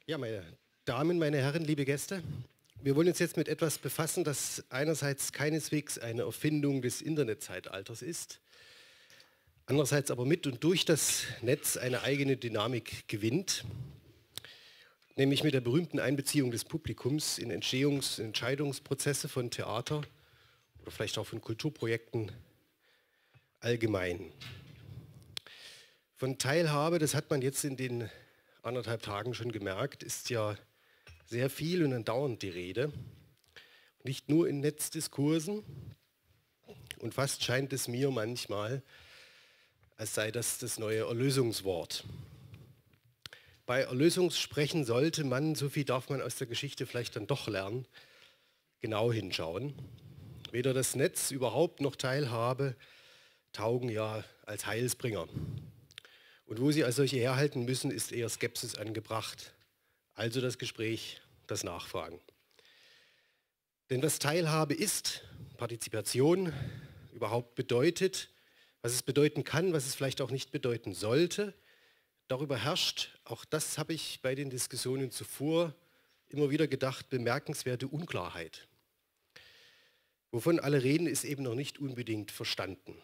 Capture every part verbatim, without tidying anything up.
Ja, meine Damen, meine Herren, liebe Gäste, wir wollen uns jetzt mit etwas befassen, das einerseits keineswegs eine Erfindung des Internetzeitalters ist, andererseits aber mit und durch das Netz eine eigene Dynamik gewinnt, nämlich mit der berühmten Einbeziehung des Publikums in Entstehungs- und Entscheidungsprozesse von Theater oder vielleicht auch von Kulturprojekten allgemein. Von Teilhabe, das hat man jetzt in den anderthalb Tagen schon gemerkt, ist ja sehr viel und andauernd die Rede. Nicht nur in Netzdiskursen. Und fast scheint es mir manchmal, als sei das das neue Erlösungswort. Bei Erlösungssprechen sollte man, so viel darf man aus der Geschichte vielleicht dann doch lernen, genau hinschauen. Weder das Netz überhaupt noch Teilhabe taugen ja als Heilsbringer. Und wo sie als solche herhalten müssen, ist eher Skepsis angebracht. Also das Gespräch, das Nachfragen. Denn was Teilhabe ist, Partizipation überhaupt bedeutet, was es bedeuten kann, was es vielleicht auch nicht bedeuten sollte, darüber herrscht, auch das habe ich bei den Diskussionen zuvor immer wieder gedacht, bemerkenswerte Unklarheit. Wovon alle reden, ist eben noch nicht unbedingt verstanden.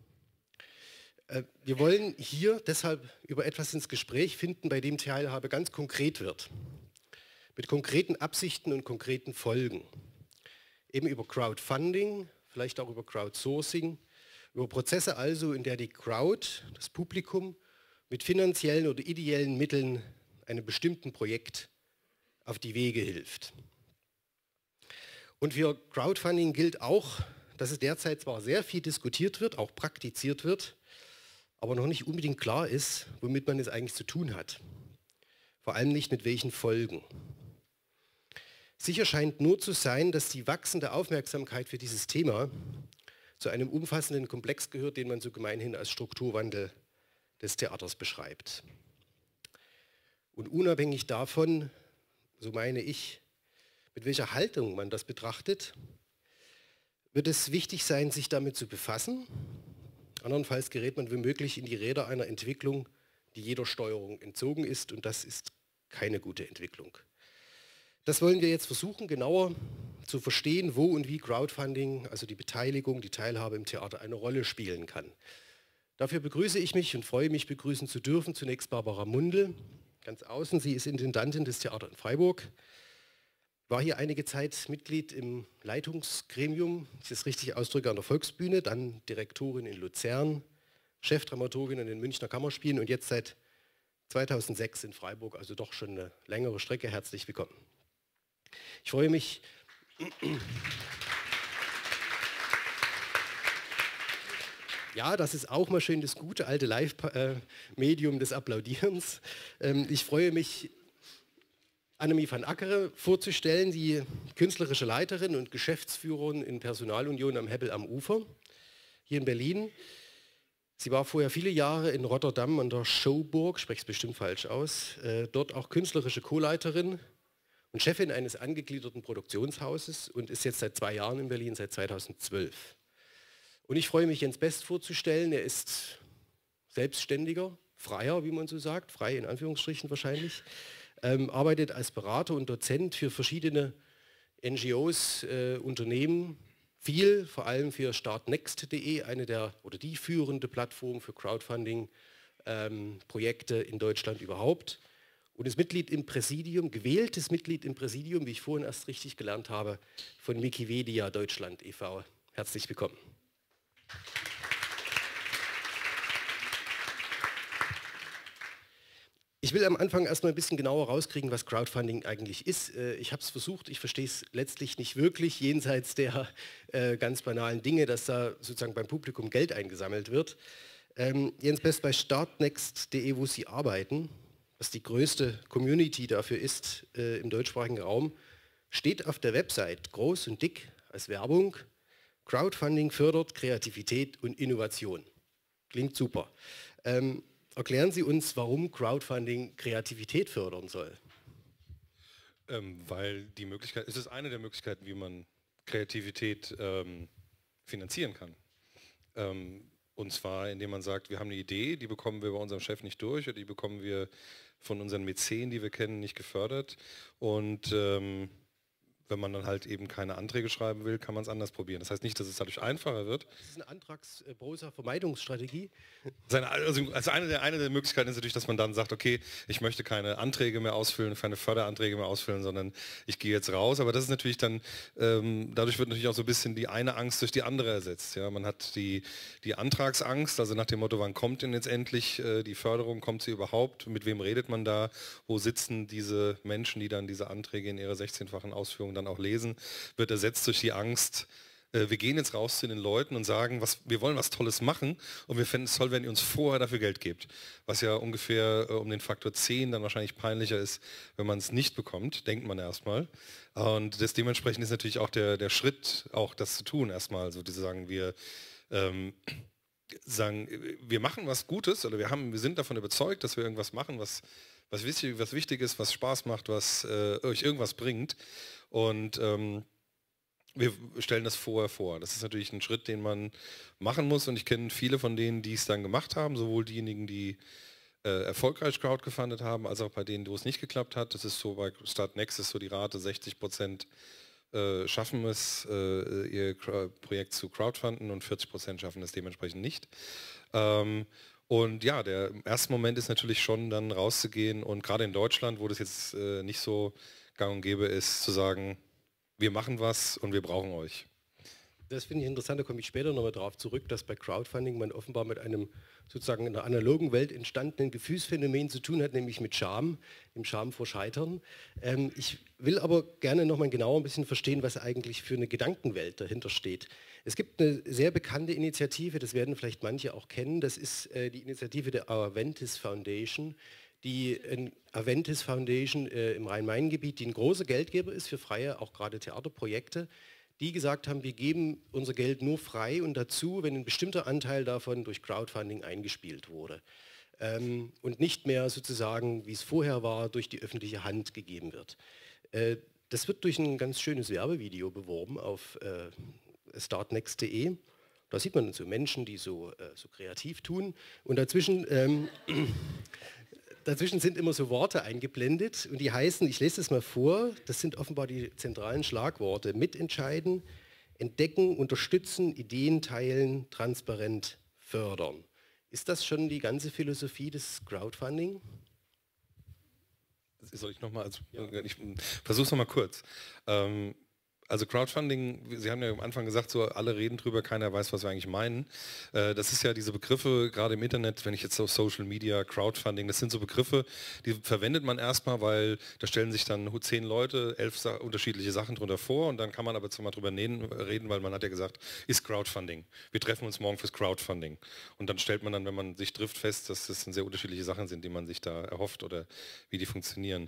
Wir wollen hier deshalb über etwas ins Gespräch finden, bei dem Teilhabe ganz konkret wird. Mit konkreten Absichten und konkreten Folgen. Eben über Crowdfunding, vielleicht auch über Crowdsourcing, über Prozesse also, in der die Crowd, das Publikum, mit finanziellen oder ideellen Mitteln einem bestimmten Projekt auf die Wege hilft. Und für Crowdfunding gilt auch, dass es derzeit zwar sehr viel diskutiert wird, auch praktiziert wird, aber noch nicht unbedingt klar ist, womit man es eigentlich zu tun hat. Vor allem nicht mit welchen Folgen. Sicher scheint nur zu sein, dass die wachsende Aufmerksamkeit für dieses Thema zu einem umfassenden Komplex gehört, den man so gemeinhin als Strukturwandel des Theaters beschreibt. Und unabhängig davon, so meine ich, mit welcher Haltung man das betrachtet, wird es wichtig sein, sich damit zu befassen. Andernfalls gerät man womöglich in die Räder einer Entwicklung, die jeder Steuerung entzogen ist, und das ist keine gute Entwicklung. Das wollen wir jetzt versuchen, genauer zu verstehen, wo und wie Crowdfunding, also die Beteiligung, die Teilhabe im Theater, eine Rolle spielen kann. Dafür begrüße ich mich und freue mich, begrüßen zu dürfen zunächst Barbara Mundl, ganz außen. Sie ist Intendantin des Theaters in Freiburg, war hier einige Zeit Mitglied im Leitungsgremium, ich das richtig ausdrücke, an der Volksbühne, dann Direktorin in Luzern, Chefdramaturgin in den Münchner Kammerspielen und jetzt seit zweitausendsechs in Freiburg, also doch schon eine längere Strecke. Herzlich willkommen. Ich freue mich, ja, das ist auch mal schön das gute alte Live-Medium des Applaudierens. Ich freue mich, Annemie van Ackere vorzustellen, die künstlerische Leiterin und Geschäftsführerin in Personalunion am Hebbel am Ufer, hier in Berlin. Sie war vorher viele Jahre in Rotterdam an der Schouwburg, spreche es bestimmt falsch aus, äh, dort auch künstlerische Co-Leiterin und Chefin eines angegliederten Produktionshauses und ist jetzt seit zwei Jahren in Berlin, seit zweitausendzwölf. Und ich freue mich, Jens Best vorzustellen. Er ist Selbstständiger, Freier, wie man so sagt, frei in Anführungsstrichen wahrscheinlich, ähm, arbeitet als Berater und Dozent für verschiedene N G Os, äh, Unternehmen, viel, vor allem für startnext punkt de, eine der oder die führende Plattform für Crowdfunding-Projekte ähm, in Deutschland überhaupt. Und ist Mitglied im Präsidium, gewähltes Mitglied im Präsidium, wie ich vorhin erst richtig gelernt habe, von Wikimedia Deutschland e V Herzlich willkommen. Ich will am Anfang erstmal ein bisschen genauer rauskriegen, was Crowdfunding eigentlich ist. Ich habe es versucht, ich verstehe es letztlich nicht wirklich, jenseits der äh, ganz banalen Dinge, dass da sozusagen beim Publikum Geld eingesammelt wird. Ähm, Jens Best, bei startnext punkt de, wo Sie arbeiten, was die größte Community dafür ist äh, im deutschsprachigen Raum, steht auf der Website groß und dick als Werbung: Crowdfunding fördert Kreativität und Innovation. Klingt super. Ähm, Erklären Sie uns, warum Crowdfunding Kreativität fördern soll. Ähm, weil die Möglichkeit, es ist eine der Möglichkeiten, wie man Kreativität ähm, finanzieren kann. Ähm, Und zwar, indem man sagt, wir haben eine Idee, die bekommen wir bei unserem Chef nicht durch oder die bekommen wir von unseren Mäzen, die wir kennen, nicht gefördert. Und ähm, wenn man dann halt eben keine Anträge schreiben will, kann man es anders probieren. Das heißt nicht, dass es dadurch einfacher wird. Das ist eine Antragsbrowser-Vermeidungsstrategie. Also, also eine, der, eine der Möglichkeiten ist natürlich, dass man dann sagt, okay, ich möchte keine Anträge mehr ausfüllen, keine Förderanträge mehr ausfüllen, sondern ich gehe jetzt raus. Aber das ist natürlich dann, ähm, dadurch wird natürlich auch so ein bisschen die eine Angst durch die andere ersetzt. Ja? Man hat die, die Antragsangst, also nach dem Motto, wann kommt denn jetzt endlich äh, die Förderung, kommt sie überhaupt, mit wem redet man da, wo sitzen diese Menschen, die dann diese Anträge in ihrer sechzehnfachen Ausführung dann auch lesen, wird ersetzt durch die Angst, äh, wir gehen jetzt raus zu den Leuten und sagen, was, wir wollen was Tolles machen und wir fänden es toll, wenn ihr uns vorher dafür Geld gebt. Was ja ungefähr äh, um den Faktor zehn dann wahrscheinlich peinlicher ist, wenn man es nicht bekommt, denkt man erstmal. Und das dementsprechend ist natürlich auch der, der Schritt, auch das zu tun erstmal. Also diese sagen, wir ähm, sagen, wir machen was Gutes oder wir, haben, wir sind davon überzeugt, dass wir irgendwas machen, was, was, wichtig, was wichtig ist, was Spaß macht, was äh, euch irgendwas bringt. Und ähm, wir stellen das vorher vor. Das ist natürlich ein Schritt, den man machen muss. Und ich kenne viele von denen, die es dann gemacht haben, sowohl diejenigen, die äh, erfolgreich crowdgefundet haben, als auch bei denen, wo es nicht geklappt hat. Das ist so bei Startnext ist so die Rate, sechzig Prozent äh, schaffen es, äh, ihr Projekt zu crowdfunden und vierzig Prozent schaffen es dementsprechend nicht. Ähm, Und ja, der erste Moment ist natürlich schon dann rauszugehen und gerade in Deutschland, wo das jetzt äh, nicht so gang und gäbe ist, zu sagen, wir machen was und wir brauchen euch. Das finde ich interessant, da komme ich später nochmal darauf zurück, dass bei Crowdfunding man offenbar mit einem sozusagen in der analogen Welt entstandenen Gefühlsphänomen zu tun hat, nämlich mit Scham, dem Scham vor Scheitern. Ähm, ich will aber gerne nochmal genauer ein bisschen verstehen, was eigentlich für eine Gedankenwelt dahinter steht. Es gibt eine sehr bekannte Initiative, das werden vielleicht manche auch kennen, das ist äh, die Initiative der Aventis Foundation. Die äh, Aventis Foundation äh, im Rhein-Main-Gebiet, die ein großer Geldgeber ist für freie, auch gerade Theaterprojekte, die gesagt haben, wir geben unser Geld nur frei und dazu, wenn ein bestimmter Anteil davon durch Crowdfunding eingespielt wurde. Ähm, und nicht mehr sozusagen, wie es vorher war, durch die öffentliche Hand gegeben wird. Äh, das wird durch ein ganz schönes Werbevideo beworben auf äh, startnext punkt de. Da sieht man so Menschen, die so, äh, so kreativ tun. Und dazwischen... Ähm, Dazwischen sind immer so Worte eingeblendet und die heißen, ich lese das mal vor, das sind offenbar die zentralen Schlagworte: mitentscheiden, entdecken, unterstützen, Ideen teilen, transparent fördern. Ist das schon die ganze Philosophie des Crowdfunding? Soll ich nochmal, also, ja. Ich versuche es nochmal kurz. Ähm, Also Crowdfunding, Sie haben ja am Anfang gesagt, so alle reden drüber, keiner weiß, was wir eigentlich meinen. Äh, das ist ja diese Begriffe, gerade im Internet, wenn ich jetzt so Social Media, Crowdfunding, das sind so Begriffe, die verwendet man erstmal, weil da stellen sich dann zehn Leute, elf Sa- unterschiedliche Sachen drunter vor und dann kann man aber zwar mal drüber reden, weil man hat ja gesagt, ist Crowdfunding. Wir treffen uns morgen fürs Crowdfunding. Und dann stellt man dann, wenn man sich trifft, fest, dass das sehr unterschiedliche Sachen sind, die man sich da erhofft oder wie die funktionieren.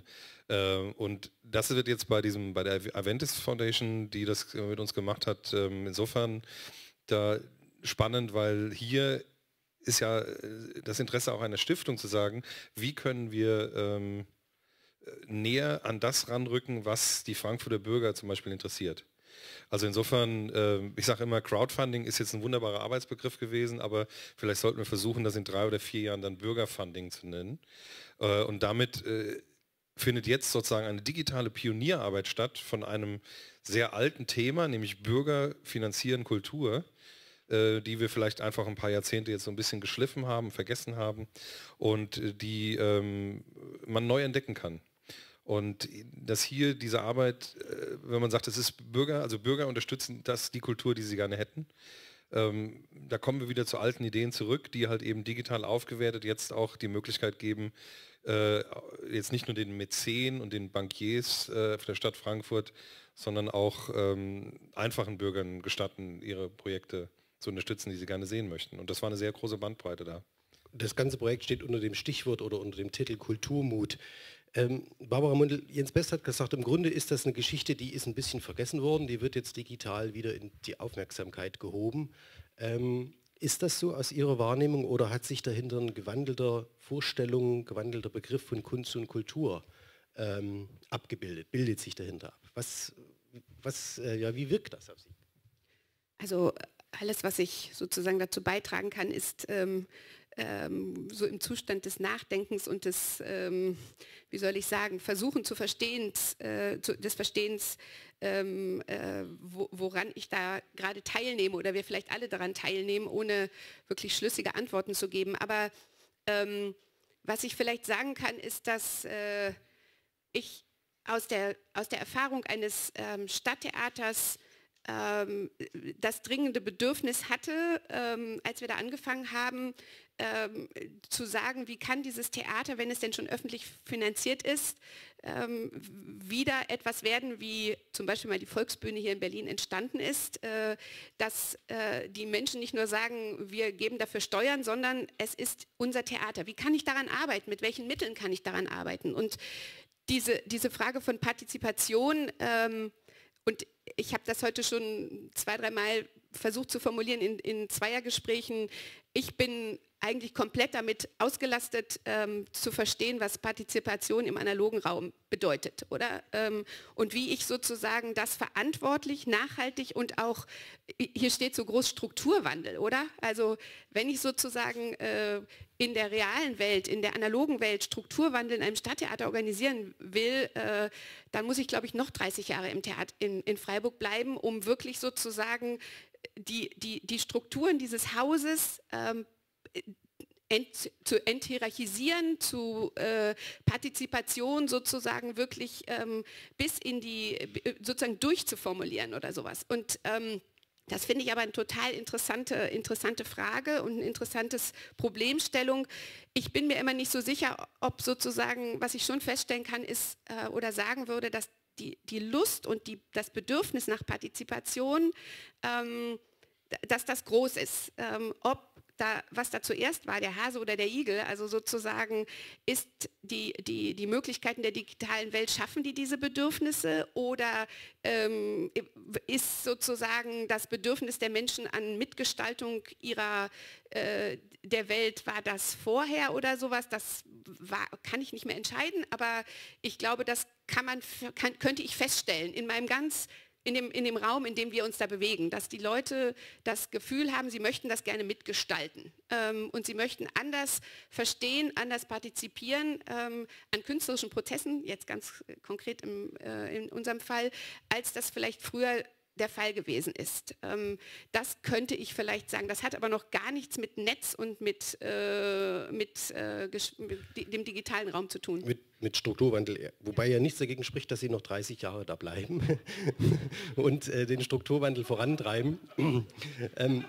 Und das wird jetzt bei diesem, bei der Aventis Foundation, die das mit uns gemacht hat, insofern da spannend, weil hier ist ja das Interesse auch einer Stiftung zu sagen, wie können wir ähm, näher an das ranrücken, was die Frankfurter Bürger zum Beispiel interessiert. Also insofern, äh, ich sage immer, Crowdfunding ist jetzt ein wunderbarer Arbeitsbegriff gewesen, aber vielleicht sollten wir versuchen, das in drei oder vier Jahren dann Bürgerfunding zu nennen. Äh, und damit äh, findet jetzt sozusagen eine digitale Pionierarbeit statt von einem sehr alten Thema, nämlich Bürger finanzieren Kultur, äh, die wir vielleicht einfach ein paar Jahrzehnte jetzt so ein bisschen geschliffen haben, vergessen haben und äh, die ähm, man neu entdecken kann. Und dass hier diese Arbeit, äh, wenn man sagt, es ist Bürger, also Bürger unterstützen das die Kultur, die sie gerne hätten, ähm, da kommen wir wieder zu alten Ideen zurück, die halt eben digital aufgewertet jetzt auch die Möglichkeit geben, äh, jetzt nicht nur den Mäzen und den Bankiers äh, der Stadt Frankfurt, sondern auch ähm, einfachen Bürgern gestatten, ihre Projekte zu unterstützen, die sie gerne sehen möchten. Und das war eine sehr große Bandbreite da. Das ganze Projekt steht unter dem Stichwort oder unter dem Titel Kulturmut. Ähm, Barbara Mundl, Jens Best hat gesagt, im Grunde ist das eine Geschichte, die ist ein bisschen vergessen worden, die wird jetzt digital wieder in die Aufmerksamkeit gehoben. Ähm, ist das so aus Ihrer Wahrnehmung oder hat sich dahinter ein gewandelter Vorstellung, gewandelter Begriff von Kunst und Kultur ähm, abgebildet, bildet sich dahinter ab? Was, was, äh, ja, wie wirkt das auf Sie? Also alles, was ich sozusagen dazu beitragen kann, ist ähm, ähm, so im Zustand des Nachdenkens und des, ähm, wie soll ich sagen, Versuchen zu verstehen, äh, zu, des Verstehens, ähm, äh, wo, woran ich da gerade teilnehme oder wir vielleicht alle daran teilnehmen, ohne wirklich schlüssige Antworten zu geben. Aber ähm, was ich vielleicht sagen kann, ist, dass äh, ich aus der, aus der Erfahrung eines ähm, Stadttheaters ähm, das dringende Bedürfnis hatte, ähm, als wir da angefangen haben, ähm, zu sagen, wie kann dieses Theater, wenn es denn schon öffentlich finanziert ist, ähm, wieder etwas werden, wie zum Beispiel mal die Volksbühne hier in Berlin entstanden ist, äh, dass äh, die Menschen nicht nur sagen, wir geben dafür Steuern, sondern es ist unser Theater. Wie kann ich daran arbeiten? Mit welchen Mitteln kann ich daran arbeiten? Und diese, diese Frage von Partizipation, ähm, und ich habe das heute schon zwei, dreimal versucht zu formulieren in, in Zweiergesprächen. Ich bin eigentlich komplett damit ausgelastet, ähm, zu verstehen, was Partizipation im analogen Raum bedeutet, oder? Ähm, und wie ich sozusagen das verantwortlich, nachhaltig und auch, hier steht so groß Strukturwandel, oder? Also wenn ich sozusagen äh, in der realen Welt, in der analogen Welt Strukturwandel in einem Stadttheater organisieren will, äh, dann muss ich, glaube ich, noch dreißig Jahre im Theater in, in Freiburg bleiben, um wirklich sozusagen die, die, die Strukturen dieses Hauses ähm, ent, zu enthierarchisieren, zu äh, Partizipation sozusagen wirklich ähm, bis in die, sozusagen durchzuformulieren oder sowas. Und ähm, das finde ich aber eine total interessante, interessante Frage und eine interessantes Problemstellung. Ich bin mir immer nicht so sicher, ob sozusagen, was ich schon feststellen kann, ist äh, oder sagen würde, dass die, die Lust und die, das Bedürfnis nach Partizipation, ähm, dass das groß ist. Ähm, ob da, was da zuerst war, der Hase oder der Igel, also sozusagen ist die, die, die Möglichkeiten der digitalen Welt, schaffen die diese Bedürfnisse oder ähm, ist sozusagen das Bedürfnis der Menschen an Mitgestaltung ihrer, äh, der Welt, war das vorher oder sowas, das war, kann ich nicht mehr entscheiden, aber ich glaube, das kann man, kann, könnte ich feststellen in meinem ganz In dem, in dem Raum, in dem wir uns da bewegen, dass die Leute das Gefühl haben, sie möchten das gerne mitgestalten ähm, und sie möchten anders verstehen, anders partizipieren ähm, an künstlerischen Prozessen, jetzt ganz konkret im, äh, in unserem Fall, als das vielleicht früher der Fall gewesen ist. Ähm, das könnte ich vielleicht sagen. Das hat aber noch gar nichts mit Netz und mit, äh, mit, äh, mit dem digitalen Raum zu tun. Mit, mit Strukturwandel, wobei ja nichts dagegen spricht, dass Sie noch dreißig Jahre da bleiben und äh, den Strukturwandel vorantreiben. ähm,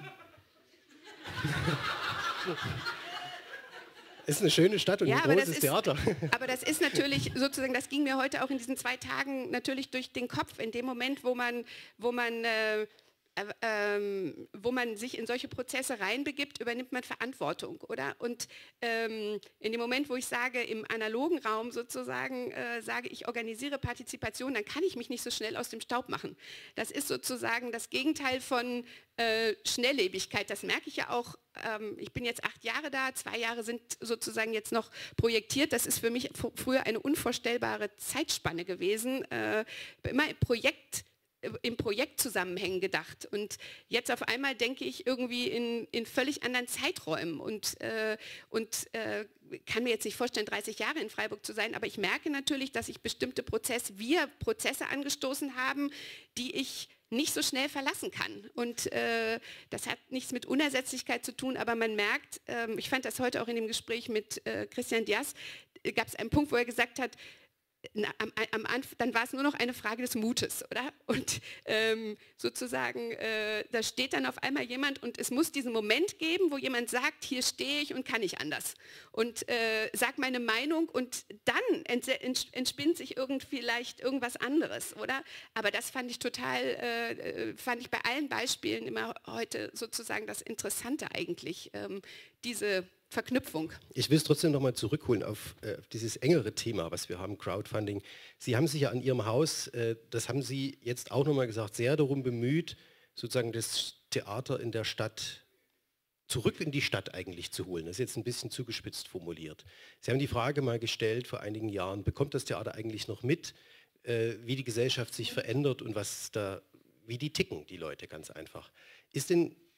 ist eine schöne Stadt und ja, ein großes ist, Theater. Aber das ist natürlich sozusagen, das ging mir heute auch in diesen zwei Tagen natürlich durch den Kopf, in dem Moment, wo man, wo man äh, Ähm, wo man sich in solche Prozesse reinbegibt, übernimmt man Verantwortung, oder? Und ähm, in dem Moment, wo ich sage, im analogen Raum sozusagen, äh, sage ich, organisiere Partizipation, dann kann ich mich nicht so schnell aus dem Staub machen. Das ist sozusagen das Gegenteil von äh, Schnelllebigkeit. Das merke ich ja auch. Ähm, ich bin jetzt acht Jahre da, zwei Jahre sind sozusagen jetzt noch projektiert. Das ist für mich früher eine unvorstellbare Zeitspanne gewesen. Äh, immer im Projekt im Projektzusammenhängen gedacht und jetzt auf einmal denke ich irgendwie in, in völlig anderen Zeiträumen und, äh, und äh, kann mir jetzt nicht vorstellen, dreißig Jahre in Freiburg zu sein, aber ich merke natürlich, dass ich bestimmte Prozesse, wir Prozesse angestoßen haben, die ich nicht so schnell verlassen kann. Und äh, das hat nichts mit Unersetzlichkeit zu tun, aber man merkt, äh, ich fand das heute auch in dem Gespräch mit äh, Christian Diaz, äh, gab es einen Punkt, wo er gesagt hat, Na, am, am Anfang, dann war es nur noch eine Frage des Mutes, oder? Und ähm, sozusagen, äh, da steht dann auf einmal jemand und es muss diesen Moment geben, wo jemand sagt, hier stehe ich und kann nicht anders. Und äh, sag meine Meinung und dann ent, ent, entspinnt sich irgendwie vielleicht irgendwas anderes, oder? Aber das fand ich total, äh, fand ich bei allen Beispielen immer heute sozusagen das Interessante eigentlich, ähm, diese Verknüpfung. Ich will es trotzdem noch mal zurückholen auf, äh, auf dieses engere Thema, was wir haben, Crowdfunding. Sie haben sich ja an Ihrem Haus, äh, das haben Sie jetzt auch noch mal gesagt, sehr darum bemüht, sozusagen das Theater in der Stadt zurück in die Stadt eigentlich zu holen. Das ist jetzt ein bisschen zugespitzt formuliert. Sie haben die Frage mal gestellt vor einigen Jahren, bekommt das Theater eigentlich noch mit, äh, wie die Gesellschaft sich verändert und was da, wie die ticken, die Leute ganz einfach. Ist denn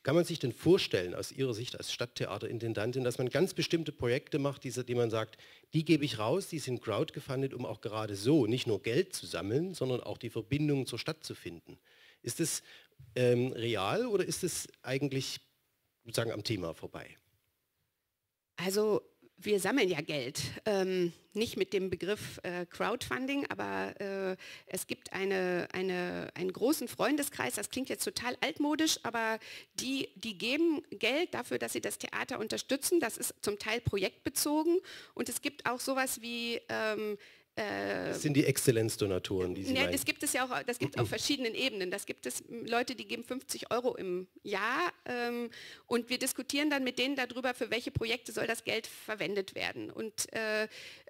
kann man sich denn vorstellen, aus Ihrer Sicht als Stadttheaterintendantin, dass man ganz bestimmte Projekte macht, die, die man sagt, die gebe ich raus, die sind crowdgefundet, um auch gerade so nicht nur Geld zu sammeln, sondern auch die Verbindung zur Stadt zu finden? Ist es ähm, real oder ist es eigentlich sozusagen am Thema vorbei? Also wir sammeln ja Geld, ähm, nicht mit dem Begriff äh, Crowdfunding, aber äh, es gibt eine, eine, einen großen Freundeskreis, das klingt jetzt total altmodisch, aber die, die geben Geld dafür, dass sie das Theater unterstützen, das ist zum Teil projektbezogen und es gibt auch sowas wie ähm, Das sind die Exzellenzdonatoren, die Sie ja, meinen. Das gibt es ja auch, das gibt auf verschiedenen Ebenen. Das gibt es Leute, die geben fünfzig Euro im Jahr ähm, und wir diskutieren dann mit denen darüber, für welche Projekte soll das Geld verwendet werden. Und äh,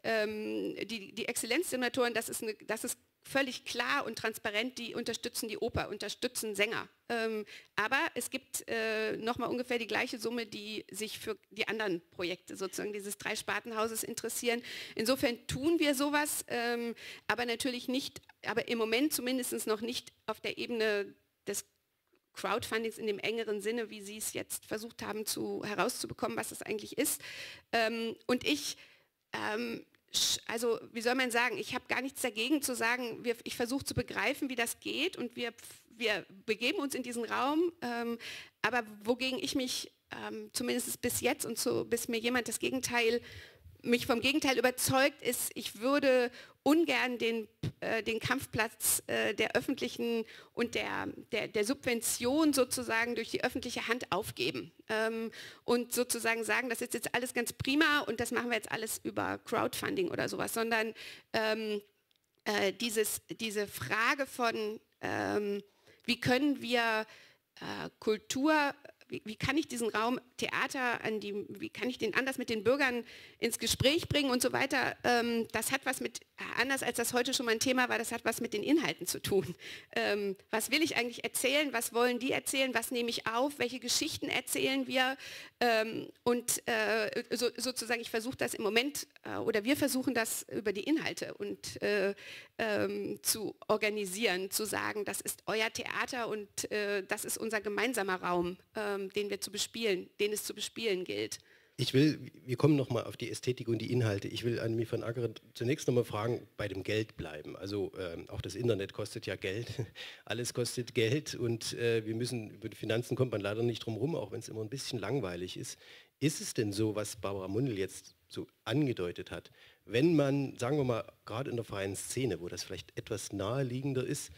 ähm, die, die Exzellenzdonatoren, das ist, eine, das ist völlig klar und transparent, die unterstützen die Oper, unterstützen Sänger. Ähm, aber es gibt äh, nochmal ungefähr die gleiche Summe, die sich für die anderen Projekte sozusagen dieses Drei-Spartenhauses interessieren. Insofern tun wir sowas, ähm, aber natürlich nicht, aber im Moment zumindest noch nicht auf der Ebene des Crowdfundings in dem engeren Sinne, wie Sie es jetzt versucht haben zu, herauszubekommen, was das eigentlich ist. Ähm, und ich ähm, Also wie soll man sagen, ich habe gar nichts dagegen zu sagen, wir, ich versuche zu begreifen, wie das geht und wir, wir begeben uns in diesen Raum, ähm, aber wogegen ich mich ähm, zumindest bis jetzt und so, bis mir jemand das Gegenteil, mich vom Gegenteil überzeugt ist, ich würde ungern den, äh, den Kampfplatz äh, der öffentlichen und der, der, der Subvention sozusagen durch die öffentliche Hand aufgeben ähm, und sozusagen sagen, das ist jetzt alles ganz prima und das machen wir jetzt alles über Crowdfunding oder sowas, sondern ähm, äh, dieses, diese Frage von, ähm, wie können wir äh, Kultur Wie, wie kann ich diesen Raum Theater an die, wie kann ich den anders mit den Bürgern ins Gespräch bringen und so weiter, ähm, das hat was mit, anders als das heute schon mal ein Thema war, das hat was mit den Inhalten zu tun. Ähm, was will ich eigentlich erzählen, was wollen die erzählen, was nehme ich auf, welche Geschichten erzählen wir ähm, und äh, so, sozusagen, ich versuche das im Moment, äh, oder wir versuchen das über die Inhalte und äh, ähm, zu organisieren, zu sagen, das ist euer Theater und äh, das ist unser gemeinsamer Raum, ähm, den wir zu bespielen, den es zu bespielen gilt. Ich will, wir kommen nochmal auf die Ästhetik und die Inhalte. Ich will Annemie van Ackeren zunächst nochmal fragen, bei dem Geld bleiben. Also ähm, auch das Internet kostet ja Geld, alles kostet Geld und äh, wir müssen, über die Finanzen kommt man leider nicht drum rum, auch wenn es immer ein bisschen langweilig ist. Ist es denn so, was Barbara Mundl jetzt so angedeutet hat, wenn man, sagen wir mal, gerade in der freien Szene, wo das vielleicht etwas naheliegender ist,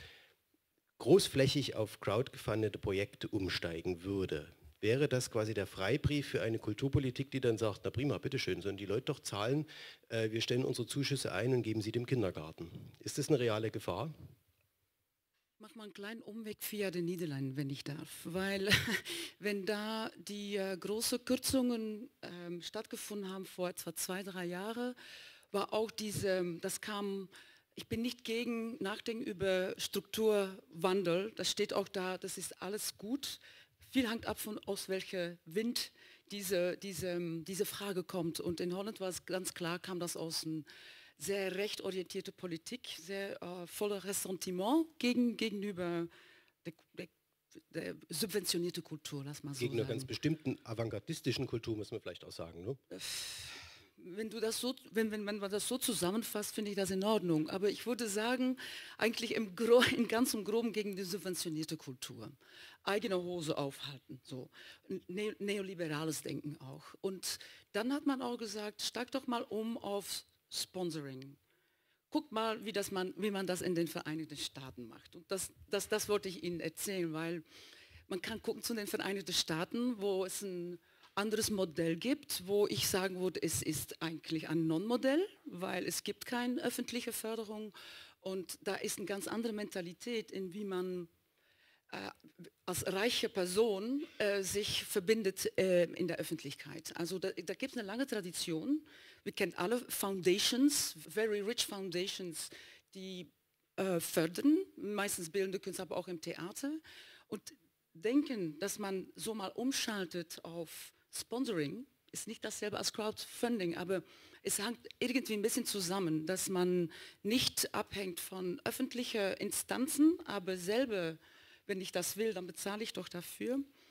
großflächig auf crowdgefundete Projekte umsteigen würde, wäre das quasi der Freibrief für eine Kulturpolitik, die dann sagt, na prima, bitteschön, sollen die Leute doch zahlen, äh, wir stellen unsere Zuschüsse ein und geben sie dem Kindergarten. Ist das eine reale Gefahr? Ich mache mal einen kleinen Umweg via den Niederlanden, wenn ich darf, weil wenn da die äh, großen Kürzungen ähm, stattgefunden haben vor etwa zwei, drei Jahren, war auch diese, das kam, ich bin nicht gegen Nachdenken über Strukturwandel, das steht auch da, das ist alles gut. Viel hängt ab von aus welchem Wind diese, diese, diese Frage kommt. Und in Holland war es ganz klar, kam das aus einer sehr rechtorientierte Politik, sehr äh, voller Ressentiment gegen, gegenüber der, der, der subventionierten Kultur, lass mal so Gegen sagen. einer ganz bestimmten avantgardistischen Kultur, muss man vielleicht auch sagen, ne? Wenn, du das so, wenn, wenn man das so zusammenfasst, finde ich das in Ordnung. Aber ich würde sagen, eigentlich im, Gro im ganz und Groben gegen die subventionierte Kultur. Eigene Hose aufhalten, so. Ne neoliberales Denken auch. Und dann hat man auch gesagt, steig doch mal um auf Sponsoring. Guck mal, wie, das man, wie man das in den Vereinigten Staaten macht. Und das, das, das wollte ich Ihnen erzählen, weil man kann gucken zu den Vereinigten Staaten, wo es ein anderes Modell gibt, wo ich sagen würde, es ist eigentlich ein Non-Modell, weil es gibt keine öffentliche Förderung und da ist eine ganz andere Mentalität, in wie man äh, als reiche Person äh, sich verbindet äh, in der Öffentlichkeit. Also da, da gibt es eine lange Tradition. Wir kennen alle Foundations, very rich Foundations, die äh, fördern, meistens bildende Künstler, aber auch im Theater. Und denken, dass man so mal umschaltet auf Sponsoring, ist nicht dasselbe als Crowdfunding, aber es hängt irgendwie ein bisschen zusammen, dass man nicht abhängt von öffentlichen Instanzen, aber selber, wenn ich das will, dann bezahle ich doch dafür.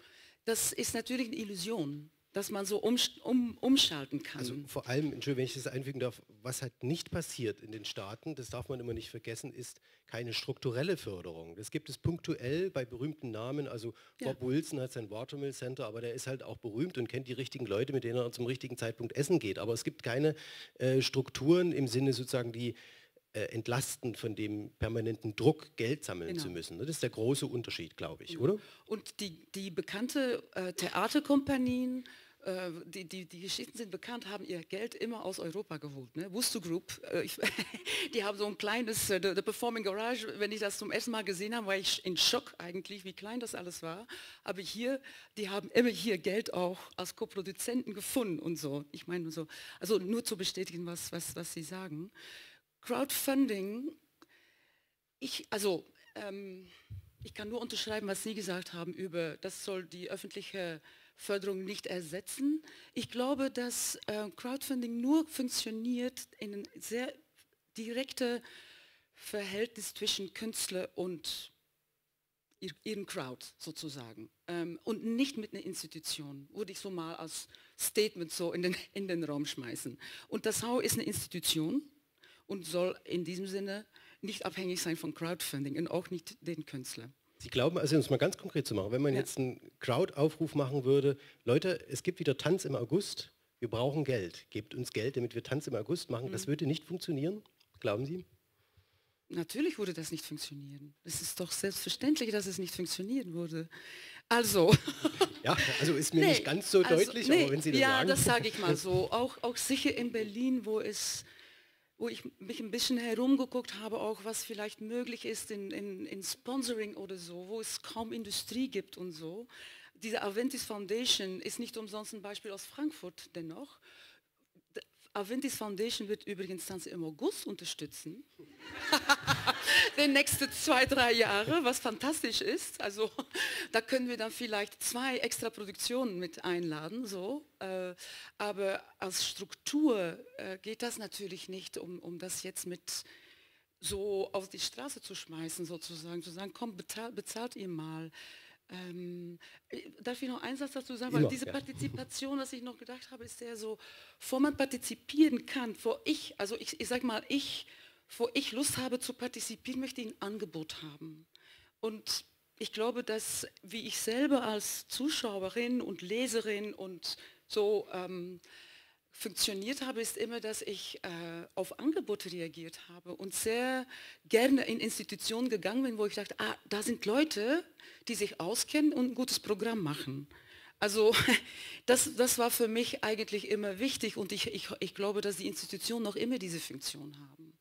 Das ist natürlich eine Illusion, dass man so um, um, umschalten kann. Also vor allem, Entschuldigung, wenn ich das einfügen darf, was halt nicht passiert in den Staaten, das darf man immer nicht vergessen, ist keine strukturelle Förderung. Das gibt es punktuell bei berühmten Namen, also ja. Bob Wilson hat sein Watermill Center, aber der ist halt auch berühmt und kennt die richtigen Leute, mit denen er zum richtigen Zeitpunkt essen geht. Aber es gibt keine äh, Strukturen im Sinne sozusagen, die äh, entlasten von dem permanenten Druck, Geld sammeln genau. zu müssen. Das ist der große Unterschied, glaube ich, ja. oder? Und die, die bekannte äh, Theaterkompanien, Die, die, die Geschichten sind bekannt, haben ihr Geld immer aus Europa geholt. Ne? Wooster Group, äh, ich, die haben so ein kleines, äh, The Performing Garage, wenn ich das zum ersten Mal gesehen habe, war ich in Schock eigentlich, wie klein das alles war. Aber hier, die haben immer hier Geld auch als Co-Produzenten gefunden und so. Ich meine so, also nur zu bestätigen, was, was, was Sie sagen. Crowdfunding, ich, also, ähm, ich kann nur unterschreiben, was Sie gesagt haben über, das soll die öffentliche Förderung nicht ersetzen. Ich glaube, dass äh, Crowdfunding nur funktioniert in einem sehr direkten Verhältnis zwischen Künstler und ihr, ihren Crowd sozusagen. Ähm, und nicht mit einer Institution, würde ich so mal als Statement so in den, in den Raum schmeißen. Und das H A U ist eine Institution und soll in diesem Sinne nicht abhängig sein von Crowdfunding und auch nicht den Künstlern. Sie glauben, also um es mal ganz konkret zu machen, wenn man ja. jetzt einen Crowd-Aufruf machen würde, Leute, es gibt wieder Tanz im August, wir brauchen Geld, gebt uns Geld, damit wir Tanz im August machen, mhm. das würde nicht funktionieren, glauben Sie? Natürlich würde das nicht funktionieren. Es ist doch selbstverständlich, dass es nicht funktionieren würde. Also... Ja, also ist mir nee, nicht ganz so also, deutlich, nee, aber wenn Sie das ja, sagen... Ja, das sage ich mal so. Auch, auch sicher in Berlin, wo es... wo ich mich ein bisschen herumgeguckt habe, auch was vielleicht möglich ist in, in, in Sponsoring oder so, wo es kaum Industrie gibt und so. Diese Aventis Foundation ist nicht umsonst ein Beispiel aus Frankfurt dennoch. Aventis Foundation wird übrigens Tanz im August unterstützen. Die nächsten zwei, drei Jahre, was fantastisch ist. Also da können wir dann vielleicht zwei extra Produktionen mit einladen. So. Äh, aber als Struktur äh, geht das natürlich nicht, um, um das jetzt mit so auf die Straße zu schmeißen, sozusagen. Zu sagen, komm, bezahlt, bezahlt ihr mal. Ähm, darf ich noch einen Satz dazu sagen? Weil diese Partizipation, was ich noch gedacht habe, ist ja so, wo man partizipieren kann, wo ich, also ich, ich sag mal, ich, wo ich Lust habe zu partizipieren, möchte ich ein Angebot haben. Und ich glaube, dass, wie ich selber als Zuschauerin und Leserin und so ähm, funktioniert habe, ist immer, dass ich äh, auf Angebote reagiert habe und sehr gerne in Institutionen gegangen bin, wo ich dachte, ah, da sind Leute, die sich auskennen und ein gutes Programm machen. Also das, das war für mich eigentlich immer wichtig und ich, ich, ich glaube, dass die Institutionen noch immer diese Funktion haben.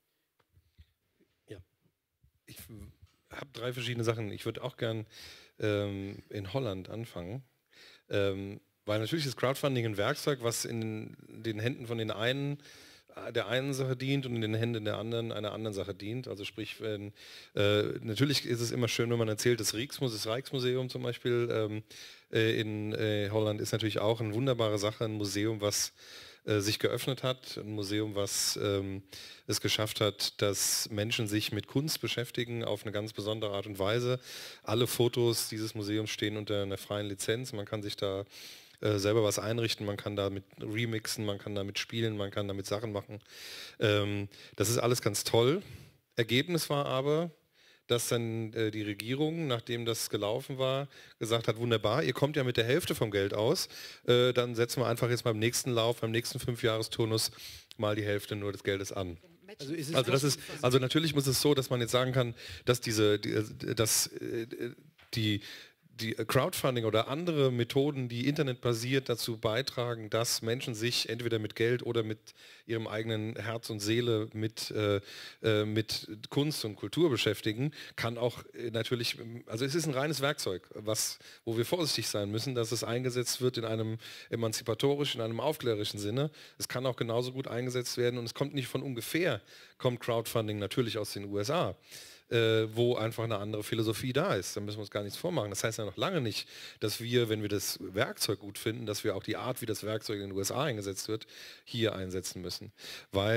Ja, ich habe drei verschiedene Sachen. Ich würde auch gern ähm, in Holland anfangen. Ähm, Weil natürlich ist Crowdfunding ein Werkzeug, was in den Händen von den einen der einen Sache dient und in den Händen der anderen einer anderen Sache dient. Also sprich, wenn, äh, natürlich ist es immer schön, wenn man erzählt, das Rijksmuseum, das Rijksmuseum zum Beispiel ähm, äh, in äh, Holland ist natürlich auch eine wunderbare Sache, ein Museum, was äh, sich geöffnet hat, ein Museum, was ähm, es geschafft hat, dass Menschen sich mit Kunst beschäftigen auf eine ganz besondere Art und Weise. Alle Fotos dieses Museums stehen unter einer freien Lizenz, man kann sich da selber was einrichten, man kann damit remixen, man kann damit spielen, man kann damit Sachen machen. Ähm, das ist alles ganz toll. Ergebnis war aber, dass dann äh, die Regierung, nachdem das gelaufen war, gesagt hat, wunderbar, ihr kommt ja mit der Hälfte vom Geld aus, äh, dann setzen wir einfach jetzt beim nächsten Lauf, beim nächsten Fünfjahresturnus mal die Hälfte nur des Geldes an. Also, ist es also, das ist, also natürlich muss es so, dass man jetzt sagen kann, dass diese, die, dass, äh, die die Crowdfunding oder andere Methoden, die internetbasiert dazu beitragen, dass Menschen sich entweder mit Geld oder mit ihrem eigenen Herz und Seele mit, äh, mit Kunst und Kultur beschäftigen, kann auch natürlich, also es ist ein reines Werkzeug, was, wo wir vorsichtig sein müssen, dass es eingesetzt wird in einem emanzipatorischen, in einem aufklärerischen Sinne. Es kann auch genauso gut eingesetzt werden und es kommt nicht von ungefähr, kommt Crowdfunding natürlich aus den U S A. Äh, wo einfach eine andere Philosophie da ist. Da müssen wir uns gar nichts vormachen. Das heißt ja noch lange nicht, dass wir, wenn wir das Werkzeug gut finden, dass wir auch die Art, wie das Werkzeug in den U S A eingesetzt wird, hier einsetzen müssen. Weil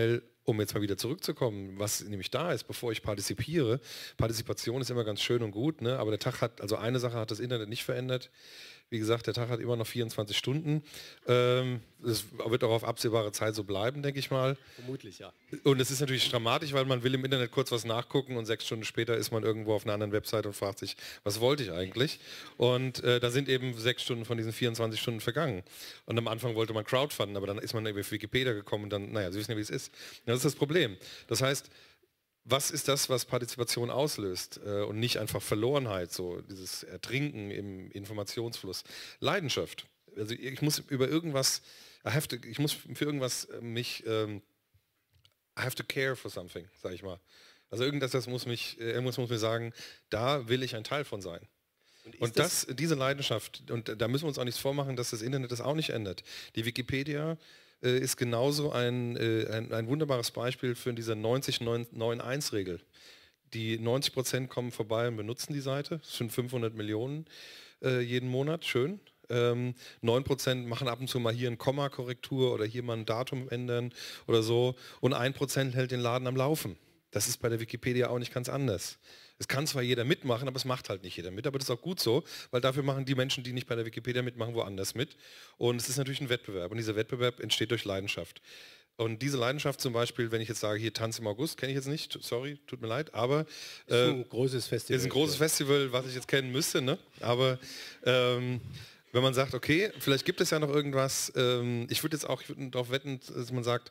um jetzt mal wieder zurückzukommen, was nämlich da ist, bevor ich partizipiere. Partizipation ist immer ganz schön und gut, ne? Aber der Tag hat, also eine Sache hat das Internet nicht verändert. Wie gesagt, der Tag hat immer noch vierundzwanzig Stunden. Ähm, es wird auch auf absehbare Zeit so bleiben, denke ich mal. Vermutlich, ja. Und es ist natürlich dramatisch, weil man will im Internet kurz was nachgucken und sechs Stunden später ist man irgendwo auf einer anderen Website und fragt sich, was wollte ich eigentlich? Und äh, da sind eben sechs Stunden von diesen vierundzwanzig Stunden vergangen. Und am Anfang wollte man crowdfunden, aber dann ist man über Wikipedia gekommen und dann, naja, Sie wissen ja, wie es ist. Das ist das Problem. Das heißt, was ist das, was Partizipation auslöst äh, und nicht einfach Verlorenheit, so dieses Ertrinken im Informationsfluss? Leidenschaft. Also ich muss über irgendwas, I have to, ich muss für irgendwas mich, ähm, I have to care for something, sag ich mal. Also irgendwas, das muss mich, äh, muss, muss mir sagen, da will ich ein Teil von sein. Und, und das, das, diese Leidenschaft, und da müssen wir uns auch nichts vormachen, dass das Internet das auch nicht ändert. Die Wikipedia äh, ist genauso ein, äh, ein, ein wunderbares Beispiel für diese neunzig neun eins Regel. Die neunzig Prozent kommen vorbei und benutzen die Seite, das sind fünfhundert Millionen äh, jeden Monat, schön. Ähm, neun Prozent machen ab und zu mal hier eine Kommakorrektur oder hier mal ein Datum ändern oder so und ein Prozent hält den Laden am Laufen. Das ist bei der Wikipedia auch nicht ganz anders. Es kann zwar jeder mitmachen, aber es macht halt nicht jeder mit. Aber das ist auch gut so, weil dafür machen die Menschen, die nicht bei der Wikipedia mitmachen, woanders mit. Und es ist natürlich ein Wettbewerb. Und dieser Wettbewerb entsteht durch Leidenschaft. Und diese Leidenschaft zum Beispiel, wenn ich jetzt sage, hier Tanz im August, kenne ich jetzt nicht, sorry, tut mir leid, aber äh, ist ein großes Festival. Ist ein großes Festival, was ich jetzt kennen müsste, ne? Aber ähm, wenn man sagt, okay, vielleicht gibt es ja noch irgendwas, ähm, ich würde jetzt auch ich würd darauf wetten, dass man sagt,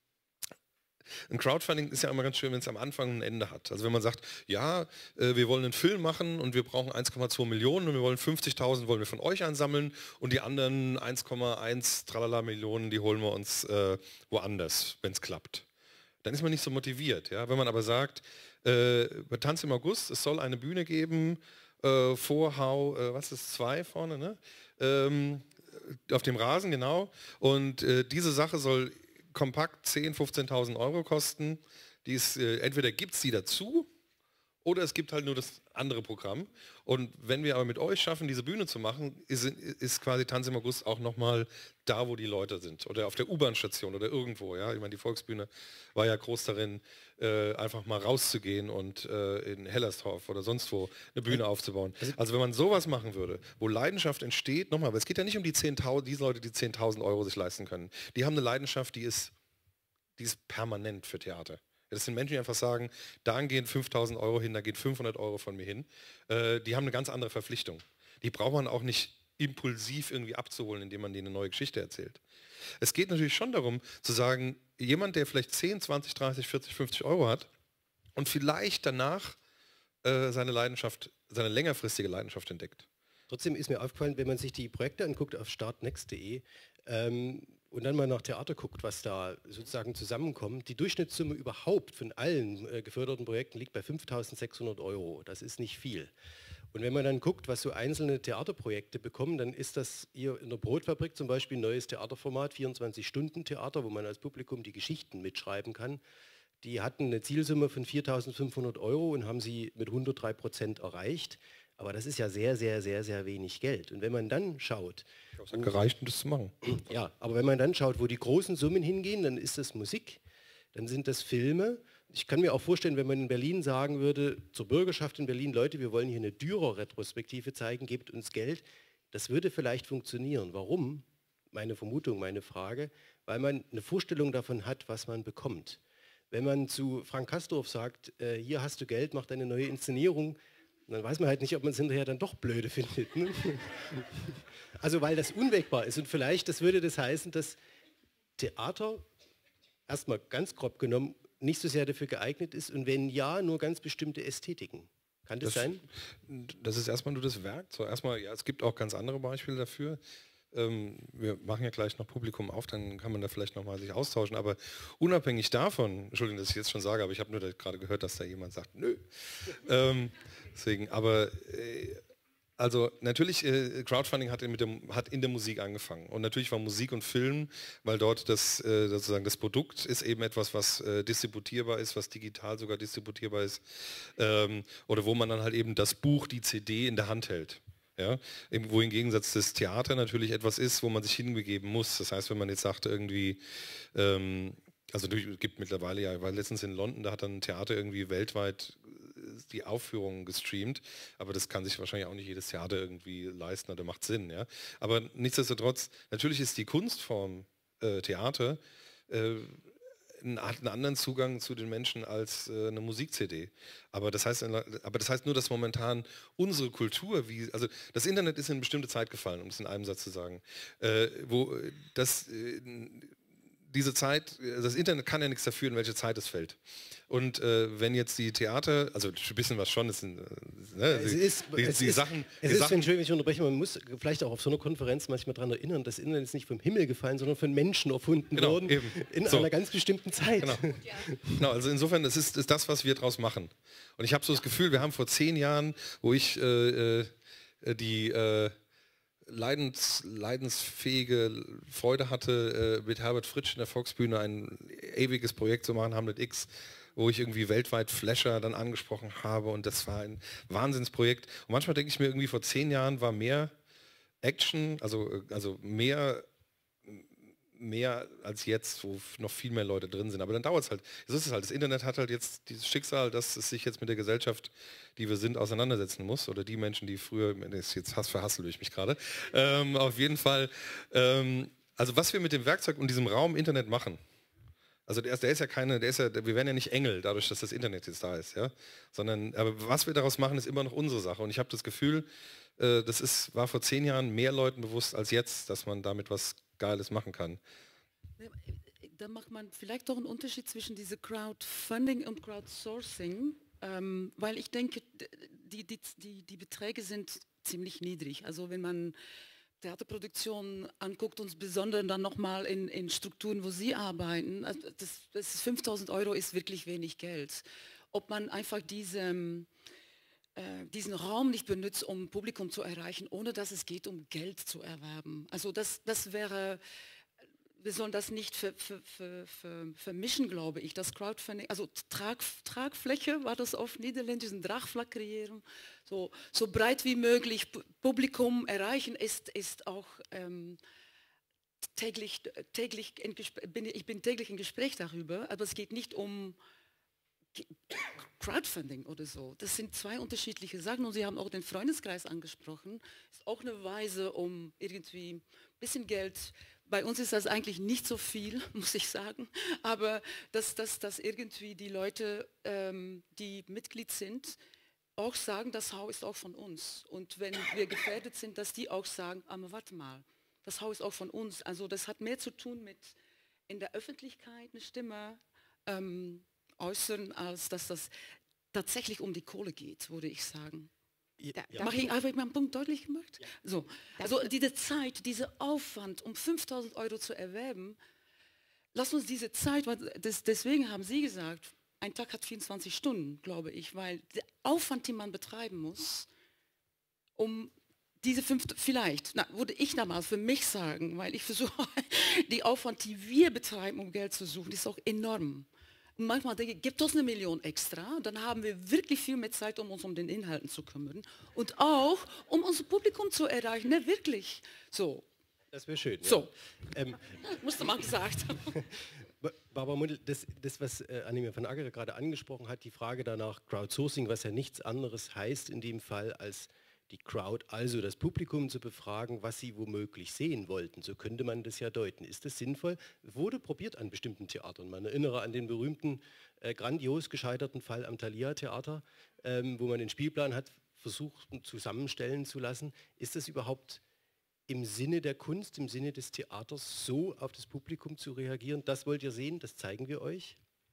ein Crowdfunding ist ja immer ganz schön, wenn es am Anfang ein Ende hat. Also wenn man sagt, ja, äh, wir wollen einen Film machen und wir brauchen eins Komma zwei Millionen und wir wollen fünfzigtausend wollen wir von euch einsammeln und die anderen eins Komma eins tralala Millionen, die holen wir uns äh, woanders, wenn es klappt. Dann ist man nicht so motiviert. Ja? Wenn man aber sagt, äh, bei Tanz im August, es soll eine Bühne geben, äh, Vorhau, äh, was ist, zwei vorne, ne? Ähm, auf dem Rasen, genau. Und äh, diese Sache soll kompakt zehntausend, fünfzehntausend Euro kosten. Die ist, äh, entweder gibt es die dazu oder es gibt halt nur das andere Programm. Und wenn wir aber mit euch schaffen, diese Bühne zu machen, ist, ist quasi Tanz im August auch nochmal da, wo die Leute sind. Oder auf der U-Bahn-Station oder irgendwo. Ja? Ich meine, die Volksbühne war ja groß darin, äh, einfach mal rauszugehen und äh, in Hellersdorf oder sonst wo eine Bühne aufzubauen. Also wenn man sowas machen würde, wo Leidenschaft entsteht, nochmal, aber es geht ja nicht um die zehntausend, diese Leute, die zehntausend Euro sich leisten können. Die haben eine Leidenschaft, die ist, die ist permanent für Theater. Das sind Menschen, die einfach sagen, da gehen fünftausend Euro hin, da geht fünfhundert Euro von mir hin. Äh, die haben eine ganz andere Verpflichtung. Die braucht man auch nicht impulsiv irgendwie abzuholen, indem man denen eine neue Geschichte erzählt. Es geht natürlich schon darum, zu sagen, jemand, der vielleicht zehn, zwanzig, dreißig, vierzig, fünfzig Euro hat und vielleicht danach äh, seine Leidenschaft, seine längerfristige Leidenschaft entdeckt. Trotzdem ist mir aufgefallen, wenn man sich die Projekte anguckt auf startnext punkt de, ähm, und dann mal nach Theater guckt, was da sozusagen zusammenkommt, die Durchschnittssumme überhaupt von allen äh, geförderten Projekten liegt bei fünftausendsechshundert Euro. Das ist nicht viel. Und wenn man dann guckt, was so einzelne Theaterprojekte bekommen, dann ist das hier in der Brotfabrik zum Beispiel ein neues Theaterformat, vierundzwanzig Stunden Theater, wo man als Publikum die Geschichten mitschreiben kann. Die hatten eine Zielsumme von viertausendfünfhundert Euro und haben sie mit hundertdrei Prozent erreicht. Aber das ist ja sehr, sehr, sehr, sehr wenig Geld. Und wenn man dann schaut... Es hat gereicht, um das zu machen. Ja, aber wenn man dann schaut, wo die großen Summen hingehen, dann ist das Musik, dann sind das Filme. Ich kann mir auch vorstellen, wenn man in Berlin sagen würde, zur Bürgerschaft in Berlin, Leute, wir wollen hier eine Dürer-Retrospektive zeigen, gebt uns Geld. Das würde vielleicht funktionieren. Warum? Meine Vermutung, meine Frage. Weil man eine Vorstellung davon hat, was man bekommt. Wenn man zu Frank Kastorf sagt, äh, hier hast du Geld, mach deine neue Inszenierung, dann weiß man halt nicht, ob man es hinterher dann doch blöde findet. Ne? Also weil das unwägbar ist. Und vielleicht, das würde das heißen, dass Theater erstmal ganz grob genommen nicht so sehr dafür geeignet ist und wenn ja, nur ganz bestimmte Ästhetiken. Kann das, das sein? Das ist erstmal nur das Werk. So, erstmal, ja, es gibt auch ganz andere Beispiele dafür. Ähm, wir machen ja gleich noch Publikum auf, dann kann man da vielleicht nochmal sich austauschen. Aber unabhängig davon, Entschuldigung, dass ich jetzt schon sage, aber ich habe nur gerade gehört, dass da jemand sagt, nö. ähm, deswegen, aber äh, also natürlich, äh, Crowdfunding hat in, mit dem, hat in der Musik angefangen. Und natürlich war Musik und Film, weil dort das, äh, sozusagen das Produkt ist eben etwas, was äh, distributierbar ist, was digital sogar distributierbar ist. Ähm, oder wo man dann halt eben das Buch, die C D in der Hand hält. Ja, wo im Gegensatz das Theater natürlich etwas ist, wo man sich hinbegeben muss. Das heißt, wenn man jetzt sagt, irgendwie, ähm, Also es gibt mittlerweile ja, weil letztens in London, da hat dann ein Theater irgendwie weltweit die Aufführungen gestreamt, aber das kann sich wahrscheinlich auch nicht jedes Theater irgendwie leisten, oder macht Sinn, ja. Aber nichtsdestotrotz, natürlich ist die Kunstform äh, Theater äh, hat einen anderen Zugang zu den Menschen als äh, eine Musik-C D. Aber das heißt, aber das heißt nur, dass momentan unsere Kultur, wie, also das Internet ist in eine bestimmte Zeit gefallen, um es in einem Satz zu sagen, äh, wo das äh, diese Zeit, das Internet kann ja nichts dafür, in welche Zeit es fällt. Und äh, wenn jetzt die Theater, also ein bisschen was schon, ist, äh, ne, es die, ist, die, es die ist, Sachen... Es die ist, Sachen, wenn ich unterbreche, man muss vielleicht auch auf so einer Konferenz manchmal daran erinnern, das Internet ist nicht vom Himmel gefallen, sondern von Menschen erfunden genau, worden, eben. in so. einer ganz bestimmten Zeit. Genau, genau, also insofern, das ist, ist das, was wir draus machen. Und ich habe so das Gefühl, wir haben vor zehn Jahren, wo ich äh, äh, die... Äh, Leidens, leidensfähige Freude hatte, äh, mit Herbert Fritsch in der Volksbühne ein ewiges Projekt zu machen, Hamlet X, wo ich irgendwie weltweit Flasher dann angesprochen habe, und das war ein Wahnsinnsprojekt. Und manchmal denke ich mir, irgendwie vor zehn Jahren war mehr Action, also, also mehr, mehr als jetzt, wo noch viel mehr Leute drin sind. Aber dann dauert es halt. So ist es halt. Das Internet hat halt jetzt dieses Schicksal, dass es sich jetzt mit der Gesellschaft, die wir sind, auseinandersetzen muss. Oder die Menschen, die früher, jetzt verhassel ich mich gerade, ähm, auf jeden Fall, ähm, also was wir mit dem Werkzeug und diesem Raum Internet machen, also der ist, der ist ja keine, der ist ja, wir werden ja nicht Engel, dadurch, dass das Internet jetzt da ist, ja, sondern, aber was wir daraus machen, ist immer noch unsere Sache. Und ich habe das Gefühl, äh, das ist, war vor zehn Jahren mehr Leuten bewusst als jetzt, dass man damit was Geiles machen kann. Da macht man vielleicht doch einen Unterschied zwischen diese Crowdfunding und Crowdsourcing, ähm, weil ich denke, die, die, die, die Beträge sind ziemlich niedrig. Also wenn man Theaterproduktionen anguckt und besonders dann nochmal in, in Strukturen, wo Sie arbeiten, also das, das fünftausend Euro ist wirklich wenig Geld. Ob man einfach diese, äh, diesen Raum nicht benutzt, um Publikum zu erreichen, ohne dass es geht, um Geld zu erwerben. Also das, das wäre... Wir sollen das nicht ver, ver, ver, ver, vermischen, glaube ich. Das Crowdfunding, also Trag, Tragfläche war das auf Niederländisch, ein Draagvlak kreieren, so, so breit wie möglich Publikum erreichen, ist, ist auch ähm, täglich, täglich in bin, ich bin täglich in Gespräch darüber, aber es geht nicht um Crowdfunding oder so. Das sind zwei unterschiedliche Sachen, und Sie haben auch den Freundeskreis angesprochen. Ist auch eine Weise, um irgendwie ein bisschen Geld... Bei uns ist das eigentlich nicht so viel, muss ich sagen, aber dass, dass, dass irgendwie die Leute, ähm, die Mitglied sind, auch sagen, das Haus ist auch von uns. Und wenn wir gefährdet sind, dass die auch sagen, aber warte mal, das Haus ist auch von uns. Also das hat mehr zu tun mit in der Öffentlichkeit eine Stimme ähm, äußern, als dass das tatsächlich um die Kohle geht, würde ich sagen. Da, ja. Mache ich einfach meinen Punkt deutlich gemacht? Ja. So. Also diese Zeit, dieser Aufwand, um fünftausend Euro zu erwerben, lass uns diese Zeit, das, deswegen haben Sie gesagt, ein Tag hat vierundzwanzig Stunden, glaube ich, weil der Aufwand, den man betreiben muss, um diese fünf, vielleicht, na, würde ich damals für mich sagen, weil ich versuche, die Aufwand, die wir betreiben, um Geld zu suchen, ist auch enorm. Und manchmal denke ich, gibt uns eine Million extra, dann haben wir wirklich viel mehr Zeit, um uns um den Inhalten zu kümmern und auch, um unser Publikum zu erreichen, ne, wirklich. So. Das wäre schön. Ja. So. Ähm, musste mal gesagt. Barbara Mundl, das, das, was äh, Annemarie van Ackere gerade angesprochen hat, die Frage danach Crowdsourcing, was ja nichts anderes heißt in dem Fall, als die Crowd, also das Publikum zu befragen, was sie womöglich sehen wollten. So könnte man das ja deuten. Ist das sinnvoll? Wurde probiert an bestimmten Theatern. Man erinnere an den berühmten, äh, grandios gescheiterten Fall am Thalia-Theater, ähm, wo man den Spielplan hat versucht zusammenstellen zu lassen. Ist das überhaupt im Sinne der Kunst, im Sinne des Theaters, so auf das Publikum zu reagieren? Das wollt ihr sehen, das zeigen wir euch.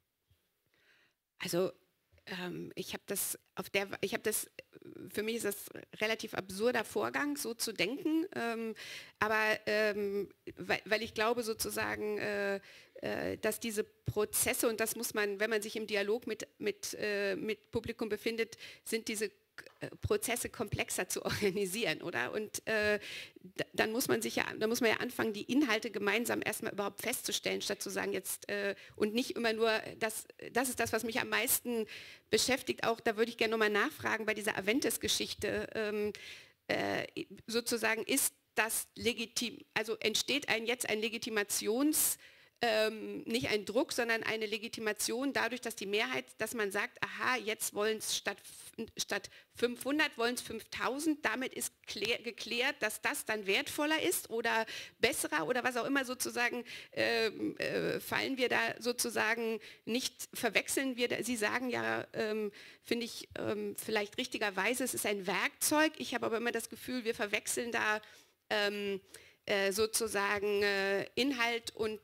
Also ähm, ich habe das auf der, ich habe das, für mich ist das relativ absurder Vorgang, so zu denken, ähm, aber ähm, weil, weil ich glaube sozusagen, äh, äh, dass diese Prozesse, und das muss man, wenn man sich im Dialog mit, mit, äh, mit Publikum befindet, sind diese Prozesse komplexer zu organisieren, oder? Und äh, dann muss man sich ja, dann muss man ja anfangen, die Inhalte gemeinsam erstmal überhaupt festzustellen, statt zu sagen jetzt äh, und nicht immer nur, das, das ist das, was mich am meisten beschäftigt. Auch da würde ich gerne nochmal nachfragen bei dieser Aventis-Geschichte. Ähm, äh, sozusagen ist das legitim, also entsteht ein jetzt ein Legitimations ähm, nicht ein Druck, sondern eine Legitimation dadurch, dass die Mehrheit, dass man sagt, aha, jetzt wollen es statt, statt fünfhundert, wollen es fünftausend, damit ist klär, geklärt, dass das dann wertvoller ist oder besserer oder was auch immer sozusagen, äh, äh, fallen wir da sozusagen nicht, verwechseln wir, da, Sie sagen ja, ähm, finde ich ähm, vielleicht richtigerweise, es ist ein Werkzeug, ich habe aber immer das Gefühl, wir verwechseln da ähm, äh, sozusagen äh, Inhalt und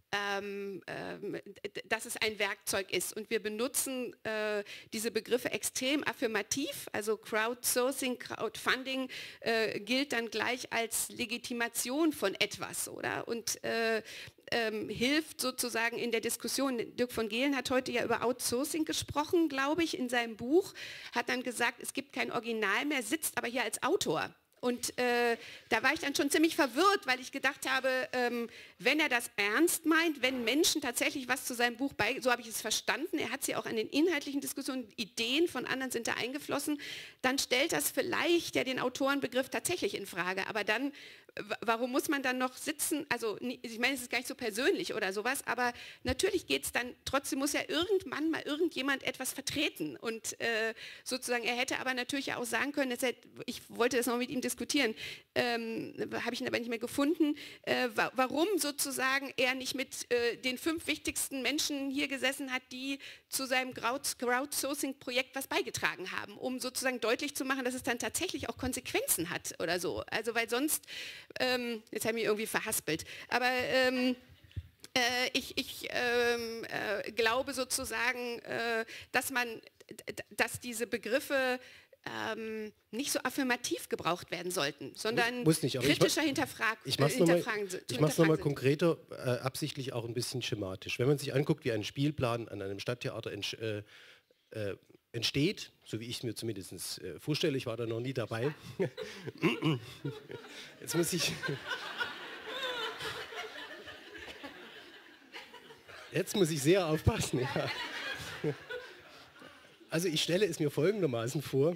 Ähm, ähm, dass es ein Werkzeug ist. Und wir benutzen äh, diese Begriffe extrem affirmativ, also Crowdsourcing, Crowdfunding äh, gilt dann gleich als Legitimation von etwas, oder? Und äh, ähm, hilft sozusagen in der Diskussion. Dirk von Gehlen hat heute ja über Outsourcing gesprochen, glaube ich, in seinem Buch, hat dann gesagt, es gibt kein Original mehr, sitzt aber hier als Autor. Und äh, da war ich dann schon ziemlich verwirrt, weil ich gedacht habe, ähm, wenn er das ernst meint, wenn Menschen tatsächlich was zu seinem Buch bei, so habe ich es verstanden, er hat sie auch an den inhaltlichen Diskussionen, Ideen von anderen sind da eingeflossen, dann stellt das vielleicht ja den Autorenbegriff tatsächlich in Frage. Aber dann, warum muss man dann noch sitzen, also ich meine, es ist gar nicht so persönlich oder sowas, aber natürlich geht es dann, trotzdem muss ja irgendwann mal irgendjemand etwas vertreten. Und äh, sozusagen, er hätte aber natürlich auch sagen können, er, ich wollte das noch mit ihm diskutieren, ähm, habe ich ihn aber nicht mehr gefunden, äh, wa warum sozusagen er nicht mit äh, den fünf wichtigsten Menschen hier gesessen hat, die zu seinem Crowdsourcing-Projekt was beigetragen haben, um sozusagen deutlich zu machen, dass es dann tatsächlich auch Konsequenzen hat oder so. Also weil sonst, ähm, jetzt habe ich mich irgendwie verhaspelt, aber ähm, äh, ich, ich ähm, äh, glaube sozusagen, äh, dass man, dass diese Begriffe Ähm, nicht so affirmativ gebraucht werden sollten, sondern muss nicht, aber kritischer ich, hinterfrag, ich mache es äh, nochmal noch konkreter, äh, absichtlich auch ein bisschen schematisch. Wenn man sich anguckt, wie ein Spielplan an einem Stadttheater ent, äh, äh, entsteht, so wie ich es mir zumindest äh, vorstelle, ich war da noch nie dabei. Jetzt muss ich... Jetzt muss ich sehr aufpassen, ja. Also ich stelle es mir folgendermaßen vor,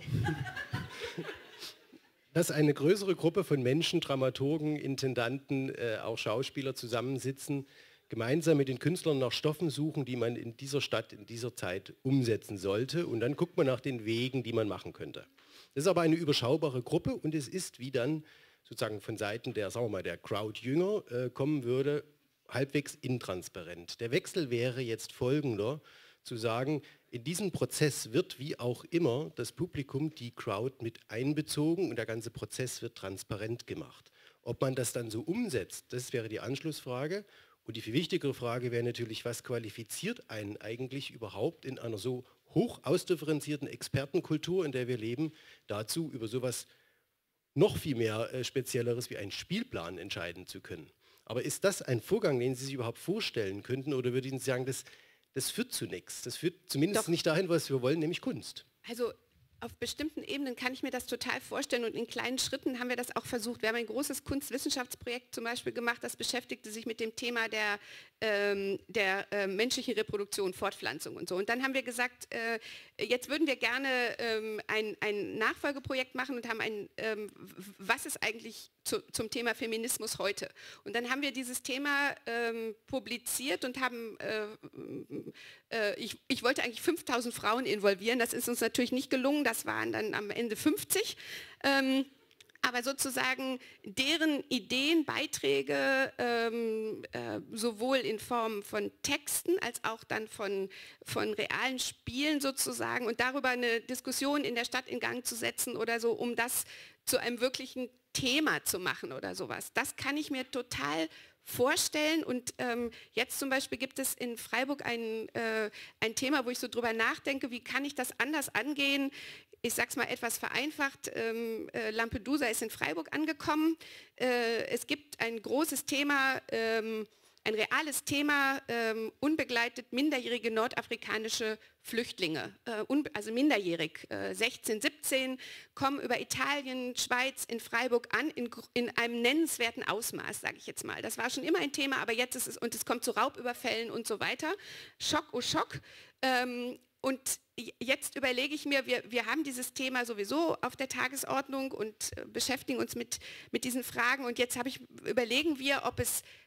dass eine größere Gruppe von Menschen, Dramaturgen, Intendanten, äh, auch Schauspieler zusammensitzen, gemeinsam mit den Künstlern nach Stoffen suchen, die man in dieser Stadt, in dieser Zeit umsetzen sollte. Und dann guckt man nach den Wegen, die man machen könnte. Das ist aber eine überschaubare Gruppe und es ist, wie dann sozusagen von Seiten der, sagen wir mal, der Crowd-Jünger äh, kommen würde, halbwegs intransparent. Der Wechsel wäre jetzt folgender, zu sagen, in diesen Prozess wird wie auch immer das Publikum, die Crowd mit einbezogen und der ganze Prozess wird transparent gemacht. Ob man das dann so umsetzt, das wäre die Anschlussfrage. Und die viel wichtigere Frage wäre natürlich, was qualifiziert einen eigentlich überhaupt in einer so hoch ausdifferenzierten Expertenkultur, in der wir leben, dazu, über sowas noch viel mehr äh, Spezielleres wie einen Spielplan entscheiden zu können. Aber ist das ein Vorgang, den Sie sich überhaupt vorstellen könnten, oder würde Ihnen sagen, das Das führt zu nichts. Das führt zumindest Doch. nicht dahin, was wir wollen, nämlich Kunst. Also auf bestimmten Ebenen kann ich mir das total vorstellen und in kleinen Schritten haben wir das auch versucht. Wir haben ein großes Kunstwissenschaftsprojekt zum Beispiel gemacht, das beschäftigte sich mit dem Thema der, ähm, der äh, menschlichen Reproduktion, Fortpflanzung und so. Und dann haben wir gesagt, äh, jetzt würden wir gerne ähm, ein, ein Nachfolgeprojekt machen und haben ein, ähm, was ist eigentlich zu, zum Thema Feminismus heute? Und dann haben wir dieses Thema ähm, publiziert und haben, äh, äh, ich, ich wollte eigentlich fünftausend Frauen involvieren, das ist uns natürlich nicht gelungen, das waren dann am Ende fünfzig. Ähm, aber sozusagen deren Ideen, Beiträge, ähm, äh, sowohl in Form von Texten als auch dann von, von realen Spielen sozusagen und darüber eine Diskussion in der Stadt in Gang zu setzen oder so, um das zu einem wirklichen Thema zu machen oder sowas. Das kann ich mir total vorstellen und ähm, jetzt zum Beispiel gibt es in Freiburg ein, äh, ein Thema, wo ich so drüber nachdenke, wie kann ich das anders angehen? Ich sage es mal etwas vereinfacht, ähm, äh, Lampedusa ist in Freiburg angekommen. Äh, es gibt ein großes Thema, ähm, ein reales Thema, ähm, unbegleitet minderjährige nordafrikanische Flüchtlinge, äh, un, also minderjährig, äh, sechzehn, siebzehn, kommen über Italien, Schweiz in Freiburg an, in, in einem nennenswerten Ausmaß, sage ich jetzt mal. Das war schon immer ein Thema, aber jetzt ist es, und es kommt zu Raubüberfällen und so weiter. Schock, oh Schock. Ähm, und jetzt überlege ich mir, wir, wir haben dieses Thema sowieso auf der Tagesordnung und äh, beschäftigen uns mit, mit diesen Fragen und jetzt habe ich, überlegen wir, ob es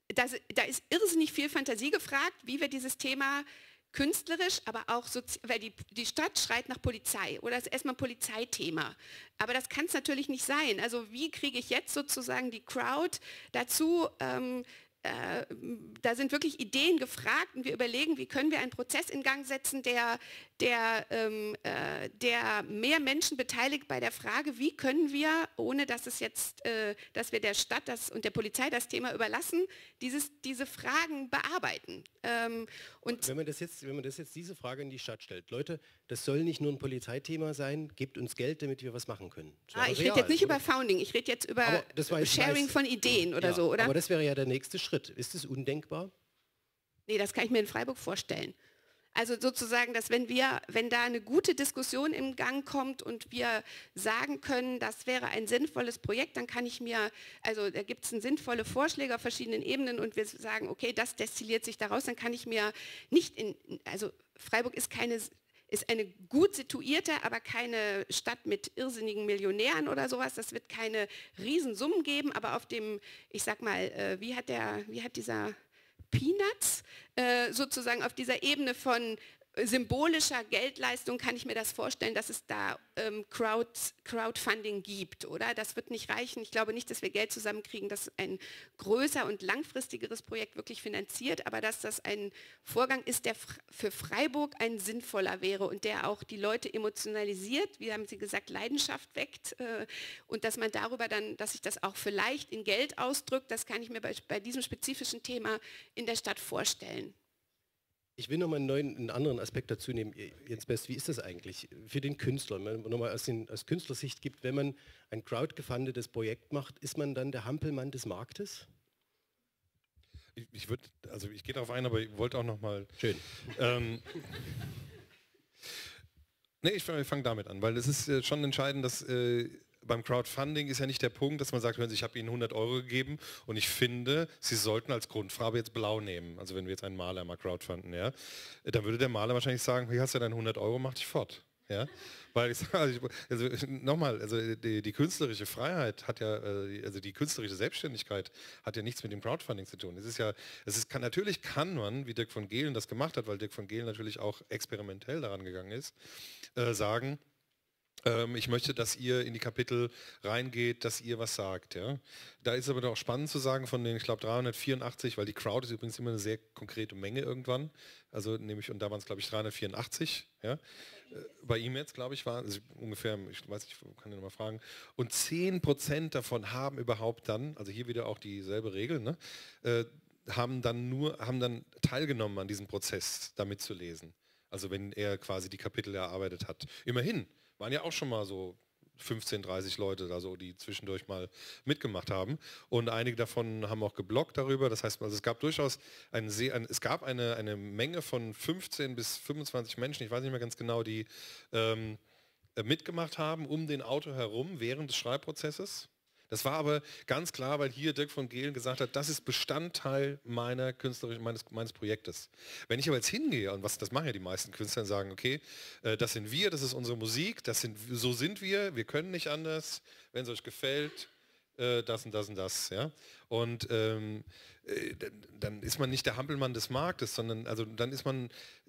das, da ist irrsinnig viel Fantasie gefragt, wie wir dieses Thema künstlerisch, aber auch, sozi- weil die, die Stadt schreit nach Polizei oder ist erstmal ein Polizeithema. Aber das kann es natürlich nicht sein. Also wie kriege ich jetzt sozusagen die Crowd dazu, ähm, äh, da sind wirklich Ideen gefragt und wir überlegen, wie können wir einen Prozess in Gang setzen, der, der, ähm, äh, der mehr Menschen beteiligt bei der Frage, wie können wir, ohne dass es jetzt, äh, dass wir der Stadt das, und der Polizei das Thema überlassen, dieses, diese Fragen bearbeiten. Ähm, und wenn man das jetzt, wenn man das jetzt diese Frage in die Stadt stellt, Leute, das soll nicht nur ein Polizeithema sein, gebt uns Geld, damit wir was machen können. ah, ich rede jetzt nicht oder? über Founding, ich rede jetzt über das war jetzt Sharing nice. von Ideen oder ja, so, oder? Aber das wäre ja der nächste Schritt. Ist es undenkbar? Nee, das kann ich mir in Freiburg vorstellen. Also sozusagen, dass wenn wir, wenn da eine gute Diskussion im Gang kommt und wir sagen können, das wäre ein sinnvolles Projekt, dann kann ich mir, also da gibt es sinnvolle Vorschläge auf verschiedenen Ebenen und wir sagen, okay, das destilliert sich daraus, dann kann ich mir nicht in, also Freiburg ist keine, ist eine gut situierte, aber keine Stadt mit irrsinnigen Millionären oder sowas. Das wird keine Riesensummen geben, aber auf dem, ich sag mal, äh, wie hat der, wie hat dieser Peanuts, äh, sozusagen auf dieser Ebene von symbolischer Geldleistung kann ich mir das vorstellen, dass es da ähm, Crowd, Crowdfunding gibt, oder? Das wird nicht reichen. Ich glaube nicht, dass wir Geld zusammenkriegen, das ein größer und langfristigeres Projekt wirklich finanziert, aber dass das ein Vorgang ist, der für Freiburg ein sinnvoller wäre und der auch die Leute emotionalisiert, wie haben Sie gesagt, Leidenschaft weckt äh, und dass man darüber dann, dass sich das auch vielleicht in Geld ausdrückt, das kann ich mir bei, bei diesem spezifischen Thema in der Stadt vorstellen. Ich will nochmal einen neuen, einen anderen Aspekt dazu nehmen. Jens Best, wie ist das eigentlich für den Künstler? Wenn man nochmal aus, den, aus Künstlersicht gibt, wenn man ein crowdgefundetes Projekt macht, ist man dann der Hampelmann des Marktes? Ich, ich würde, also ich gehe darauf ein, aber ich wollte auch nochmal... Schön. Ähm, nee, ich fange damit an, weil es ist äh, schon entscheidend, dass... Äh, beim Crowdfunding ist ja nicht der Punkt, dass man sagt, hören Sie, ich habe Ihnen hundert Euro gegeben und ich finde, Sie sollten als Grundfarbe jetzt blau nehmen. Also wenn wir jetzt einen Maler mal crowdfunden, ja, dann würde der Maler wahrscheinlich sagen, hier hast du deine hundert Euro, mach dich fort. Ja? Weil ich sage, also, also nochmal, also die, die künstlerische Freiheit hat ja, also die künstlerische Selbstständigkeit hat ja nichts mit dem Crowdfunding zu tun. Es ist ja, es ist, kann, natürlich kann man, wie Dirk von Gehlen das gemacht hat, weil Dirk von Gehlen natürlich auch experimentell daran gegangen ist, äh, sagen, ich möchte, dass ihr in die Kapitel reingeht, dass ihr was sagt. Ja? Da ist aber auch spannend zu sagen von den, ich glaube, dreihundertvierundachtzig, weil die Crowd ist übrigens immer eine sehr konkrete Menge irgendwann. Also nämlich, und da waren es, glaube ich, dreihundertvierundachtzig. Ja? Bei ihm jetzt, glaube ich, waren also ungefähr, ich weiß nicht, kann ich noch mal fragen. Und zehn Prozent davon haben überhaupt dann, also hier wieder auch dieselbe Regel, ne? äh, haben dann nur, haben dann teilgenommen an diesem Prozess, da mitzulesen. Also wenn er quasi die Kapitel erarbeitet hat. Immerhin. Waren ja auch schon mal so fünfzehn, dreißig Leute, also die zwischendurch mal mitgemacht haben. Und einige davon haben auch gebloggt darüber. Das heißt, also es gab durchaus ein, ein, es gab eine, eine Menge von fünfzehn bis fünfundzwanzig Menschen, ich weiß nicht mehr ganz genau, die ähm, mitgemacht haben um den Autor herum während des Schreibprozesses. Das war aber ganz klar, weil hier Dirk von Gehlen gesagt hat, das ist Bestandteil meiner künstlerischen, meines, meines Projektes. Wenn ich aber jetzt hingehe, und was, das machen ja die meisten Künstler, und sagen, okay, äh, das sind wir, das ist unsere Musik, das sind, so sind wir, wir können nicht anders, wenn es euch gefällt, äh, das und das und das. Ja? Und ähm, äh, dann ist man nicht der Hampelmann des Marktes, sondern also dann ist man,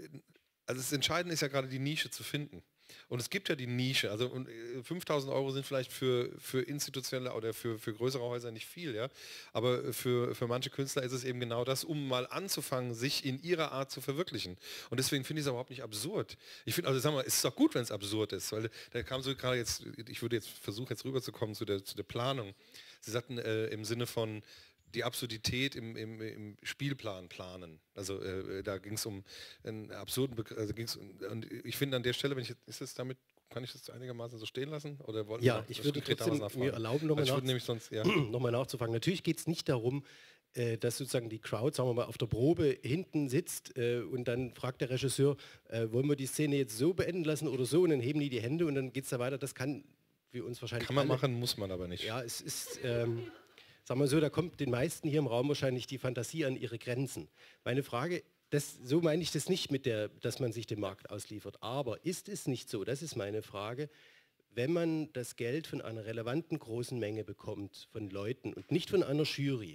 also das Entscheidende ist ja gerade die Nische zu finden. Und es gibt ja die Nische, also fünftausend Euro sind vielleicht für, für institutionelle oder für, für größere Häuser nicht viel, ja. Aber für, für manche Künstler ist es eben genau das, um mal anzufangen, sich in ihrer Art zu verwirklichen. Und deswegen finde ich es überhaupt nicht absurd. Ich finde, also sag mal, es ist doch gut, wenn es absurd ist, weil da kam so gerade jetzt, ich würde jetzt versuchen, jetzt rüberzukommen zu der, zu der Planung. Sie sagten äh, im Sinne von die Absurdität im, im, im Spielplan planen. Also äh, da ging es um einen absurden, Be also ging's um, und ich finde an der Stelle, wenn ich ist es damit, kann ich das einigermaßen so stehen lassen? Oder wollen ja, wir ich würde trotzdem mir erlauben, nochmal nach, ja. noch nachzufangen. Natürlich geht es nicht darum, äh, dass sozusagen die Crowd, sagen wir mal, auf der Probe hinten sitzt äh, und dann fragt der Regisseur, äh, wollen wir die Szene jetzt so beenden lassen oder so, und dann heben die die Hände und dann geht es da weiter. Das kann für uns wahrscheinlich Kann man alle. machen, muss man aber nicht. Ja, es ist... Ähm, Sagen wir so, da kommt den meisten hier im Raum wahrscheinlich die Fantasie an ihre Grenzen. Meine Frage, das, so meine ich das nicht mit der, dass man sich dem Markt ausliefert. Aber ist es nicht so, das ist meine Frage, wenn man das Geld von einer relevanten großen Menge bekommt, von Leuten und nicht von einer Jury,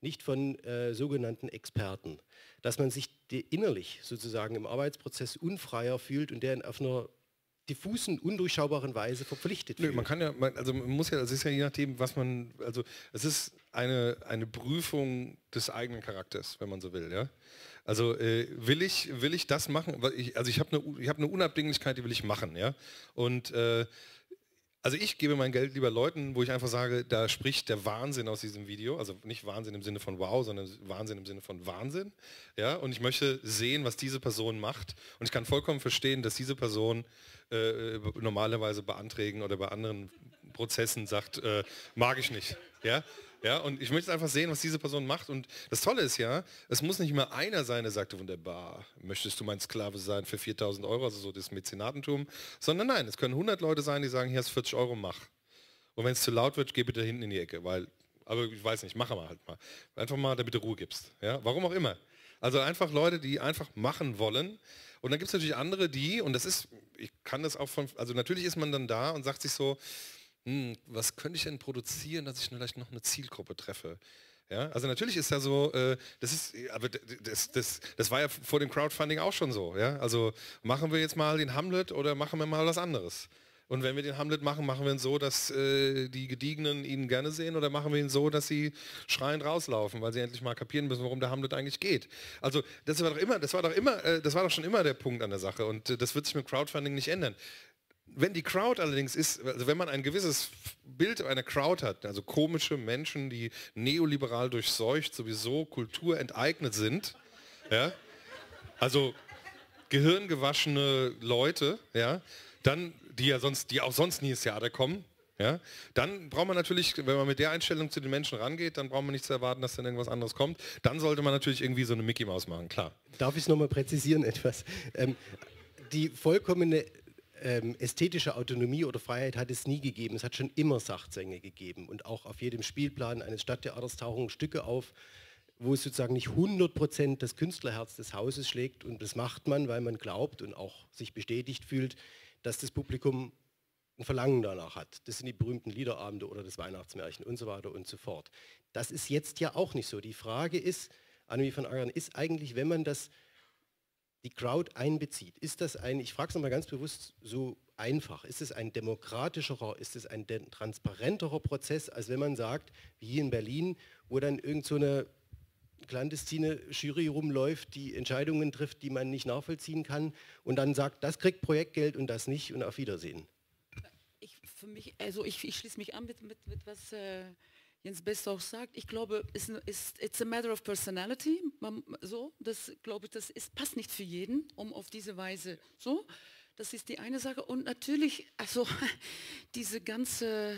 nicht von äh, sogenannten Experten, dass man sich innerlich sozusagen im Arbeitsprozess unfreier fühlt und der auf einer diffusen, undurchschaubaren Weise verpflichtet Nö, fühlt. man kann ja, man, also man muss ja, es ist ja je nachdem, was man, also es ist eine, eine Prüfung des eigenen Charakters, wenn man so will, ja. Also äh, will ich, will ich das machen, weil ich, also ich habe eine, ich habe eine Unabdinglichkeit, die will ich machen, ja. Und äh, also ich gebe mein Geld lieber Leuten, wo ich einfach sage, da spricht der Wahnsinn aus diesem Video, also nicht Wahnsinn im Sinne von wow, sondern Wahnsinn im Sinne von Wahnsinn, ja, und ich möchte sehen, was diese Person macht und ich kann vollkommen verstehen, dass diese Person äh, normalerweise bei Anträgen oder bei anderen Prozessen sagt, äh, mag ich nicht, ja, ja, und ich möchte einfach sehen, was diese Person macht und das Tolle ist ja, es muss nicht immer einer sein, der sagt, wunderbar, möchtest du mein Sklave sein für viertausend Euro, also so das Mäzenatentum, sondern nein, es können hundert Leute sein, die sagen, hier hast vierzig Euro, mach. Und wenn es zu laut wird, geh bitte hinten in die Ecke, weil, aber ich weiß nicht, mach mal halt mal. Einfach mal, damit du Ruhe gibst, ja, warum auch immer. Also einfach Leute, die einfach machen wollen und dann gibt es natürlich andere, die, und das ist, ich kann das auch von, also natürlich ist man dann da und sagt sich so, Hm, was könnte ich denn produzieren, dass ich vielleicht noch eine Zielgruppe treffe? Ja, also natürlich ist da so, äh, das ist, aber das, das, das war ja vor dem Crowdfunding auch schon so. Ja? Also machen wir jetzt mal den Hamlet oder machen wir mal was anderes? Und wenn wir den Hamlet machen, machen wir ihn so, dass äh, die Gediegenen ihn gerne sehen oder machen wir ihn so, dass sie schreiend rauslaufen, weil sie endlich mal kapieren müssen, worum der Hamlet eigentlich geht. Also das war doch immer, das war doch immer, äh, das war doch schon immer der Punkt an der Sache und äh, das wird sich mit Crowdfunding nicht ändern. Wenn die Crowd allerdings ist, also wenn man ein gewisses Bild einer Crowd hat, also komische Menschen, die neoliberal durchseucht, sowieso kulturenteignet sind, ja, also gehirngewaschene Leute, ja, dann, die ja sonst, die auch sonst nie ins Theater kommen, ja, dann braucht man natürlich, wenn man mit der Einstellung zu den Menschen rangeht, dann braucht man nicht zu erwarten, dass dann irgendwas anderes kommt. Dann sollte man natürlich irgendwie so eine Mickey Maus machen, klar. Darf ich es nochmal präzisieren etwas? Ähm, die vollkommene Ähm, ästhetische Autonomie oder Freiheit hat es nie gegeben. Es hat schon immer Sachzwänge gegeben. Und auch auf jedem Spielplan eines Stadttheaters tauchen Stücke auf, wo es sozusagen nicht hundert Prozent das Künstlerherz des Hauses schlägt. Und das macht man, weil man glaubt und auch sich bestätigt fühlt, dass das Publikum ein Verlangen danach hat. Das sind die berühmten Liederabende oder das Weihnachtsmärchen und so weiter und so fort. Das ist jetzt ja auch nicht so. Die Frage ist, Annemie von Ackern, ist eigentlich, wenn man das die Crowd einbezieht. Ist das ein, ich frage es nochmal ganz bewusst so einfach, ist es ein demokratischerer, ist es ein transparenterer Prozess, als wenn man sagt, wie hier in Berlin, wo dann irgend so eine clandestine Jury rumläuft, die Entscheidungen trifft, die man nicht nachvollziehen kann und dann sagt, das kriegt Projektgeld und das nicht und auf Wiedersehen. Ich, für mich, also ich, ich schließe mich an mit, mit, mit was äh, Jens Best auch sagt. Ich glaube, es ist it's a matter of personality. Man, so, das glaube ich, das ist, passt nicht für jeden, um auf diese Weise so. Das ist die eine Sache. Und natürlich, also diese ganze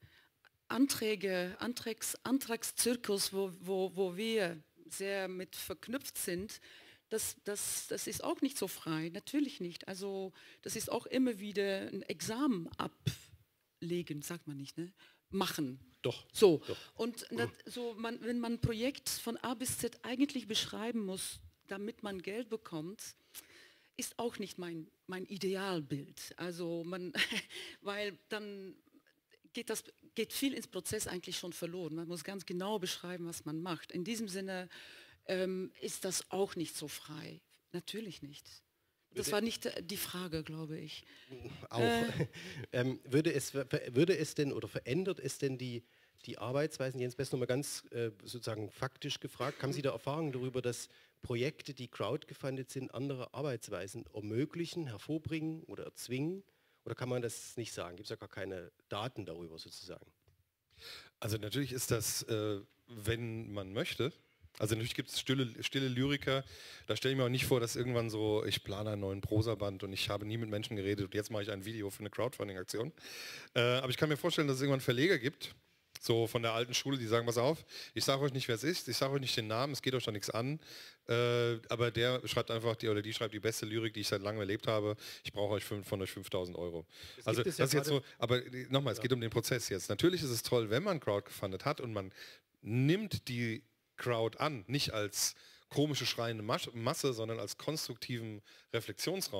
Anträge, Antrags, Antragszirkus, wo, wo, wo wir sehr mit verknüpft sind, das, das, das ist auch nicht so frei, natürlich nicht. Also das ist auch immer wieder ein Examen ablegen, sagt man nicht, ne? Machen. Doch. So. Doch. Und das, so man, wenn man ein Projekt von A bis Z eigentlich beschreiben muss, damit man Geld bekommt, ist auch nicht mein, mein Idealbild. Also man, weil dann geht, das, geht viel ins Prozess eigentlich schon verloren. Man muss ganz genau beschreiben, was man macht. In diesem Sinne ähm, ist das auch nicht so frei. Natürlich nicht. Das war nicht die Frage, glaube ich. Auch. Äh. ähm, würde, es, würde es denn oder verändert es denn die, die Arbeitsweisen, Jens Best nochmal ganz äh, sozusagen faktisch gefragt, haben Sie da Erfahrungen darüber, dass Projekte, die crowdgefundet sind, andere Arbeitsweisen ermöglichen, hervorbringen oder erzwingen? Oder kann man das nicht sagen? Gibt es ja gar keine Daten darüber sozusagen? Also natürlich ist das, äh, wenn man möchte. Also natürlich gibt es stille, stille Lyriker, da stelle ich mir auch nicht vor, dass irgendwann so, ich plane einen neuen Prosaband und ich habe nie mit Menschen geredet und jetzt mache ich ein Video für eine Crowdfunding-Aktion. Äh, aber ich kann mir vorstellen, dass es irgendwann Verleger gibt, so von der alten Schule, die sagen, pass auf, ich sage euch nicht, wer es ist, ich sage euch nicht den Namen, es geht euch da nichts an, äh, aber der schreibt einfach, die oder die schreibt die beste Lyrik, die ich seit langem erlebt habe, ich brauche euch fünf, von euch fünftausend Euro. Das also das ja ist jetzt so, aber nochmal, es ja. geht um den Prozess jetzt. Natürlich ist es toll, wenn man crowdgefundet hat und man nimmt die Crowd an, nicht als komische schreiende Masse, sondern als konstruktiven Reflexionsraum.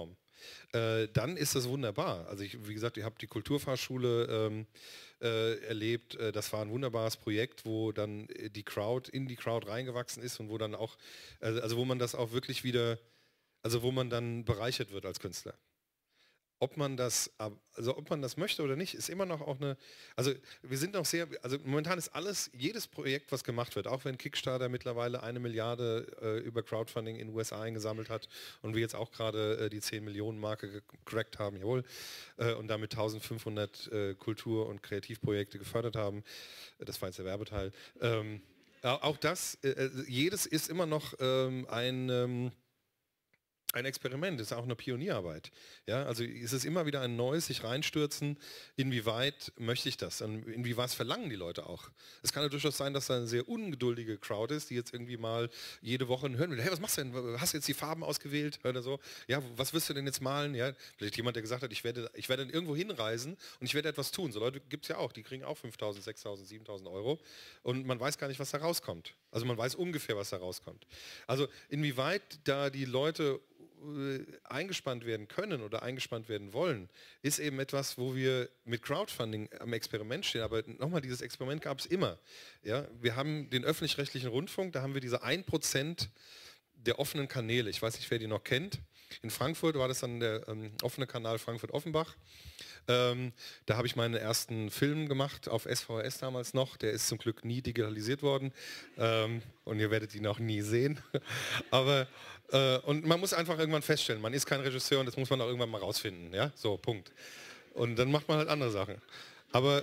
äh, dann ist das wunderbar. Also ich, wie gesagt, ihr habt die Kulturfahrschule ähm, äh, erlebt. Äh, das war ein wunderbares Projekt, wo dann die Crowd in die Crowd reingewachsen ist und wo dann auch, äh, also wo man das auch wirklich wieder, also wo man dann bereichert wird als Künstler. Ob man das, also ob man das möchte oder nicht, ist immer noch auch eine, also wir sind noch sehr, also momentan ist alles, jedes Projekt, was gemacht wird, auch wenn Kickstarter mittlerweile eine Milliarde äh, über Crowdfunding in den U S A eingesammelt hat und wir jetzt auch gerade äh, die zehn Millionen Marke gecrackt haben, jawohl, äh, und damit eintausendfünfhundert äh, Kultur- und Kreativprojekte gefördert haben, das war jetzt der Werbeteil. Ähm, auch das, äh, jedes ist immer noch ähm, ein... Ähm, ein Experiment, ist auch eine Pionierarbeit. Ja, also es ist immer wieder ein neues sich reinstürzen, inwieweit möchte ich das und inwieweit verlangen die Leute auch. Es kann ja durchaus sein, dass da eine sehr ungeduldige Crowd ist, die jetzt irgendwie mal jede Woche hören will, hey, was machst du denn? Hast du jetzt die Farben ausgewählt? Oder so? Ja, was wirst du denn jetzt malen? Ja, vielleicht jemand, der gesagt hat, ich werde, ich werde dann irgendwo hinreisen und ich werde etwas tun. So Leute gibt es ja auch, die kriegen auch fünftausend, sechstausend, siebentausend Euro und man weiß gar nicht, was da rauskommt. Also man weiß ungefähr, was da rauskommt. Also inwieweit da die Leute eingespannt werden können oder eingespannt werden wollen, ist eben etwas, wo wir mit Crowdfunding am Experiment stehen. Aber nochmal, dieses Experiment gab es immer. Ja, wir haben den öffentlich-rechtlichen Rundfunk, da haben wir diese ein Prozent der offenen Kanäle. Ich weiß nicht, wer die noch kennt. In Frankfurt war das dann der ähm, offene Kanal Frankfurt-Offenbach. Ähm, da habe ich meinen ersten Film gemacht, auf S V H S damals noch. Der ist zum Glück nie digitalisiert worden. Ähm, und ihr werdet ihn auch nie sehen. Aber äh, und man muss einfach irgendwann feststellen, man ist kein Regisseur und das muss man auch irgendwann mal rausfinden. Ja, so, Punkt. Und dann macht man halt andere Sachen. Aber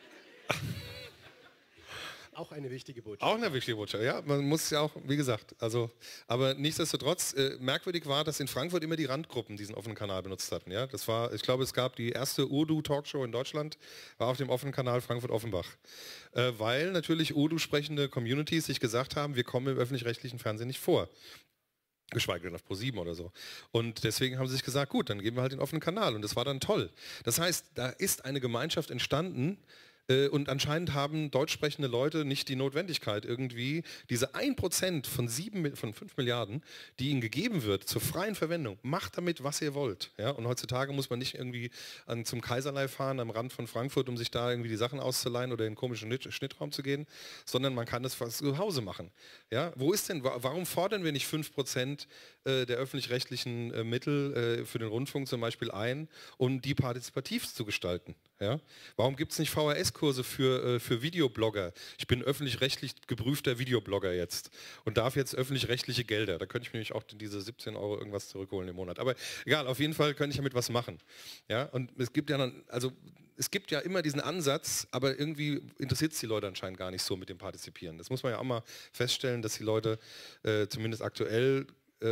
auch eine wichtige Botschaft. Auch eine wichtige Botschaft, ja. Man muss ja auch, wie gesagt, also, aber nichtsdestotrotz, äh, merkwürdig war, dass in Frankfurt immer die Randgruppen diesen offenen Kanal benutzt hatten. Ja? Das war, ich glaube, es gab die erste Urdu-Talkshow in Deutschland, war auf dem offenen Kanal Frankfurt-Offenbach. Äh, weil natürlich Urdu-sprechende Communities sich gesagt haben, wir kommen im öffentlich-rechtlichen Fernsehen nicht vor. Geschweige denn auf ProSieben oder so. Und deswegen haben sie sich gesagt, gut, dann geben wir halt den offenen Kanal. Und das war dann toll. Das heißt, da ist eine Gemeinschaft entstanden, und anscheinend haben deutsch sprechende Leute nicht die Notwendigkeit, irgendwie diese ein Prozent von, sieben, von fünf Milliarden, die ihnen gegeben wird, zur freien Verwendung, macht damit, was ihr wollt. Ja? Und heutzutage muss man nicht irgendwie an, zum Kaiserlei fahren, am Rand von Frankfurt, um sich da irgendwie die Sachen auszuleihen oder in einen komischen Schnittraum zu gehen, sondern man kann das fast zu Hause machen. Ja? Wo ist denn, warum fordern wir nicht fünf Prozent äh, der öffentlich-rechtlichen äh, Mittel äh, für den Rundfunk zum Beispiel ein, um die partizipativ zu gestalten? Ja? Warum gibt es nicht V H S-Kurse für, äh, für Videoblogger? Ich bin öffentlich-rechtlich geprüfter Videoblogger jetzt und darf jetzt öffentlich-rechtliche Gelder. Da könnte ich mir nämlich auch diese siebzehn Euro irgendwas zurückholen im Monat. Aber egal, auf jeden Fall könnte ich damit was machen. Ja? Und es gibt ja dann, also es gibt ja immer diesen Ansatz, aber irgendwie interessiert es die Leute anscheinend gar nicht so mit dem Partizipieren. Das muss man ja auch mal feststellen, dass die Leute äh, zumindest aktuell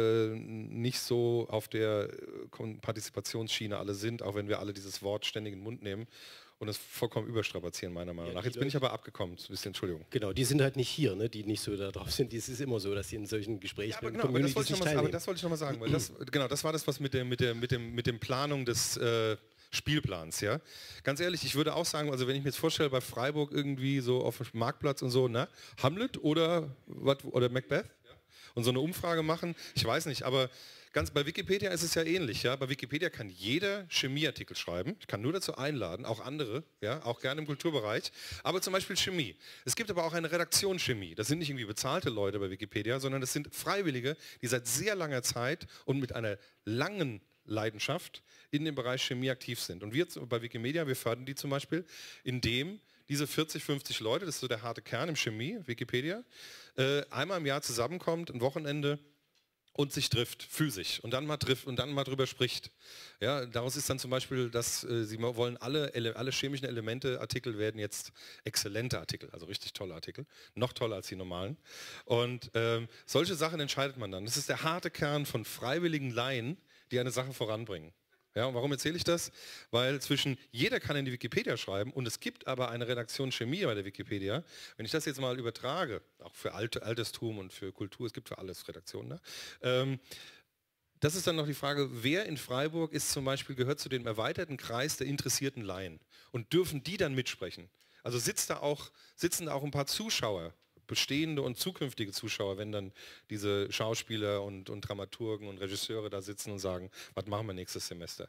nicht so auf der Partizipationsschiene alle sind, auch wenn wir alle dieses Wort ständig in den Mund nehmen und es vollkommen überstrapazieren, meiner Meinung ja, nach. Jetzt bin ich aber abgekommen, ein bisschen, Entschuldigung. Genau, die sind halt nicht hier, ne? Die nicht so da drauf sind. Es ist immer so, dass sie in solchen Gesprächen ja, aber genau, aber das, nicht mal, aber das wollte ich noch mal sagen, weil das, genau, das war das, was mit der, mit der, mit dem, mit dem Planung des äh, Spielplans, ja. Ganz ehrlich, ich würde auch sagen, also wenn ich mir jetzt vorstelle, bei Freiburg irgendwie so auf dem Marktplatz und so, ne? Hamlet oder, wat, oder Macbeth? Und so eine Umfrage machen, ich weiß nicht, aber ganz bei Wikipedia ist es ja ähnlich. Ja? Bei Wikipedia kann jeder Chemieartikel schreiben. Ich kann nur dazu einladen, auch andere, ja? Auch gerne im Kulturbereich. Aber zum Beispiel Chemie. Es gibt aber auch eine Redaktion Chemie. Das sind nicht irgendwie bezahlte Leute bei Wikipedia, sondern das sind Freiwillige, die seit sehr langer Zeit und mit einer langen Leidenschaft in dem Bereich Chemie aktiv sind. Und wir bei Wikimedia, wir fördern die zum Beispiel, indem diese vierzig, fünfzig Leute, das ist so der harte Kern im Chemie, Wikipedia, äh, einmal im Jahr zusammenkommt, ein Wochenende und sich trifft, physisch und dann mal trifft und dann mal drüber spricht. Ja, daraus ist dann zum Beispiel, dass äh, sie wollen alle, alle chemischen Elemente, Artikel werden jetzt exzellente Artikel, also richtig tolle Artikel, noch toller als die normalen. Und ähm, solche Sachen entscheidet man dann. Das ist der harte Kern von freiwilligen Laien, die eine Sache voranbringen. Ja, und warum erzähle ich das? Weil zwischen jeder kann in die Wikipedia schreiben und es gibt aber eine Redaktion Chemie bei der Wikipedia. Wenn ich das jetzt mal übertrage, auch für Alt Alterstum und für Kultur, es gibt für alles Redaktionen, ne? ähm, das ist dann noch die Frage, wer in Freiburg ist zum Beispiel, gehört zu dem erweiterten Kreis der interessierten Laien und dürfen die dann mitsprechen? Also sitzt da auch, sitzen da auch ein paar Zuschauer bestehende und zukünftige Zuschauer, wenn dann diese Schauspieler und, und Dramaturgen und Regisseure da sitzen und sagen, was machen wir nächstes Semester?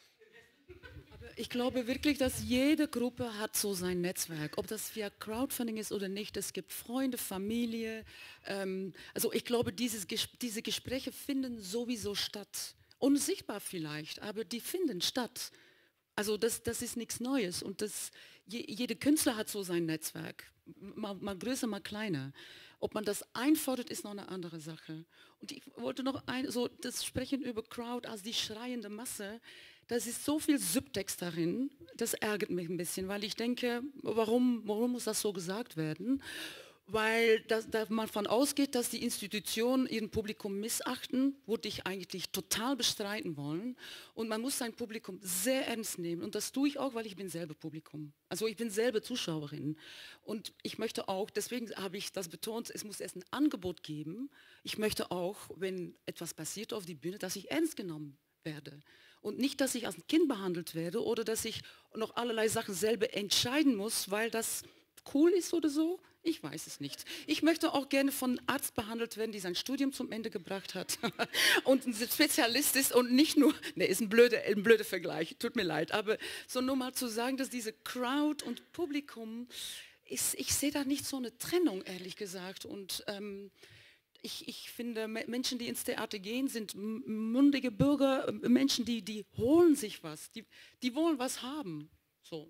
Ich glaube wirklich, dass jede Gruppe hat so sein Netzwerk, ob das via Crowdfunding ist oder nicht. Es gibt Freunde, Familie. Ähm, also ich glaube, dieses, diese Gespräche finden sowieso statt. Unsichtbar vielleicht, aber die finden statt. Also das, das ist nichts Neues und das, je, jede Künstler hat so sein Netzwerk, mal, mal größer, mal kleiner. Ob man das einfordert, ist noch eine andere Sache. Und ich wollte noch ein, so das Sprechen über Crowd als die schreiende Masse, das ist so viel Subtext darin, das ärgert mich ein bisschen, weil ich denke, warum, warum muss das so gesagt werden? Weil das, da man davon ausgeht, dass die Institutionen ihren Publikum missachten, würde ich eigentlich total bestreiten wollen. Und man muss sein Publikum sehr ernst nehmen. Und das tue ich auch, weil ich bin selber Publikum. Also ich bin selber Zuschauerin. Und ich möchte auch, deswegen habe ich das betont, es muss erst ein Angebot geben. Ich möchte auch, wenn etwas passiert auf die Bühne, dass ich ernst genommen werde. Und nicht, dass ich als ein Kind behandelt werde oder dass ich noch allerlei Sachen selber entscheiden muss, weil das cool ist oder so. Ich weiß es nicht. Ich möchte auch gerne von einem Arzt behandelt werden, die sein Studium zum Ende gebracht hat und ein Spezialist ist und nicht nur, ne, ist ein blöder, ein blöder Vergleich, tut mir leid, aber so nur mal zu sagen, dass diese Crowd und Publikum, ist, ich sehe da nicht so eine Trennung, ehrlich gesagt. Und ähm, ich, ich finde, Menschen, die ins Theater gehen, sind mündige Bürger, Menschen, die, die holen sich was, die, die wollen was haben. So.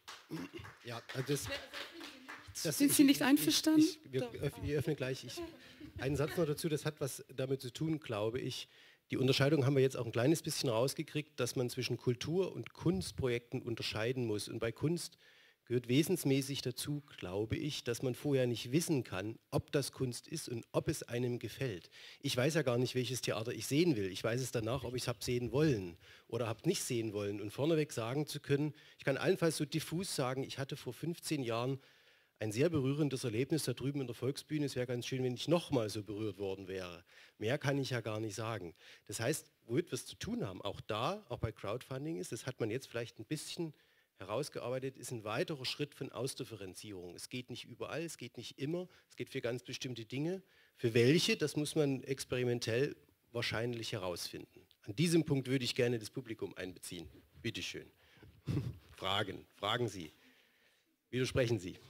Ja, das... Das, Sind Sie nicht einverstanden? Ich, ich, wir öff, ich öffne gleich ich, einen Satz noch dazu, das hat was damit zu tun, glaube ich. Die Unterscheidung haben wir jetzt auch ein kleines bisschen rausgekriegt, dass man zwischen Kultur- und Kunstprojekten unterscheiden muss. Und bei Kunst gehört wesensmäßig dazu, glaube ich, dass man vorher nicht wissen kann, ob das Kunst ist und ob es einem gefällt. Ich weiß ja gar nicht, welches Theater ich sehen will. Ich weiß es danach, ob ich es habe sehen wollen oder habe nicht sehen wollen. Und vorneweg sagen zu können, ich kann allenfalls so diffus sagen, ich hatte vor fünfzehn Jahren ein sehr berührendes Erlebnis da drüben in der Volksbühne. Es wäre ganz schön, wenn ich nochmal so berührt worden wäre. Mehr kann ich ja gar nicht sagen. Das heißt, womit wir es zu tun haben, auch da, auch bei Crowdfunding ist, das hat man jetzt vielleicht ein bisschen herausgearbeitet, ist ein weiterer Schritt von Ausdifferenzierung. Es geht nicht überall, es geht nicht immer, es geht für ganz bestimmte Dinge. Für welche, das muss man experimentell wahrscheinlich herausfinden. An diesem Punkt würde ich gerne das Publikum einbeziehen. Bitte schön. Fragen, fragen Sie. Widersprechen Sie.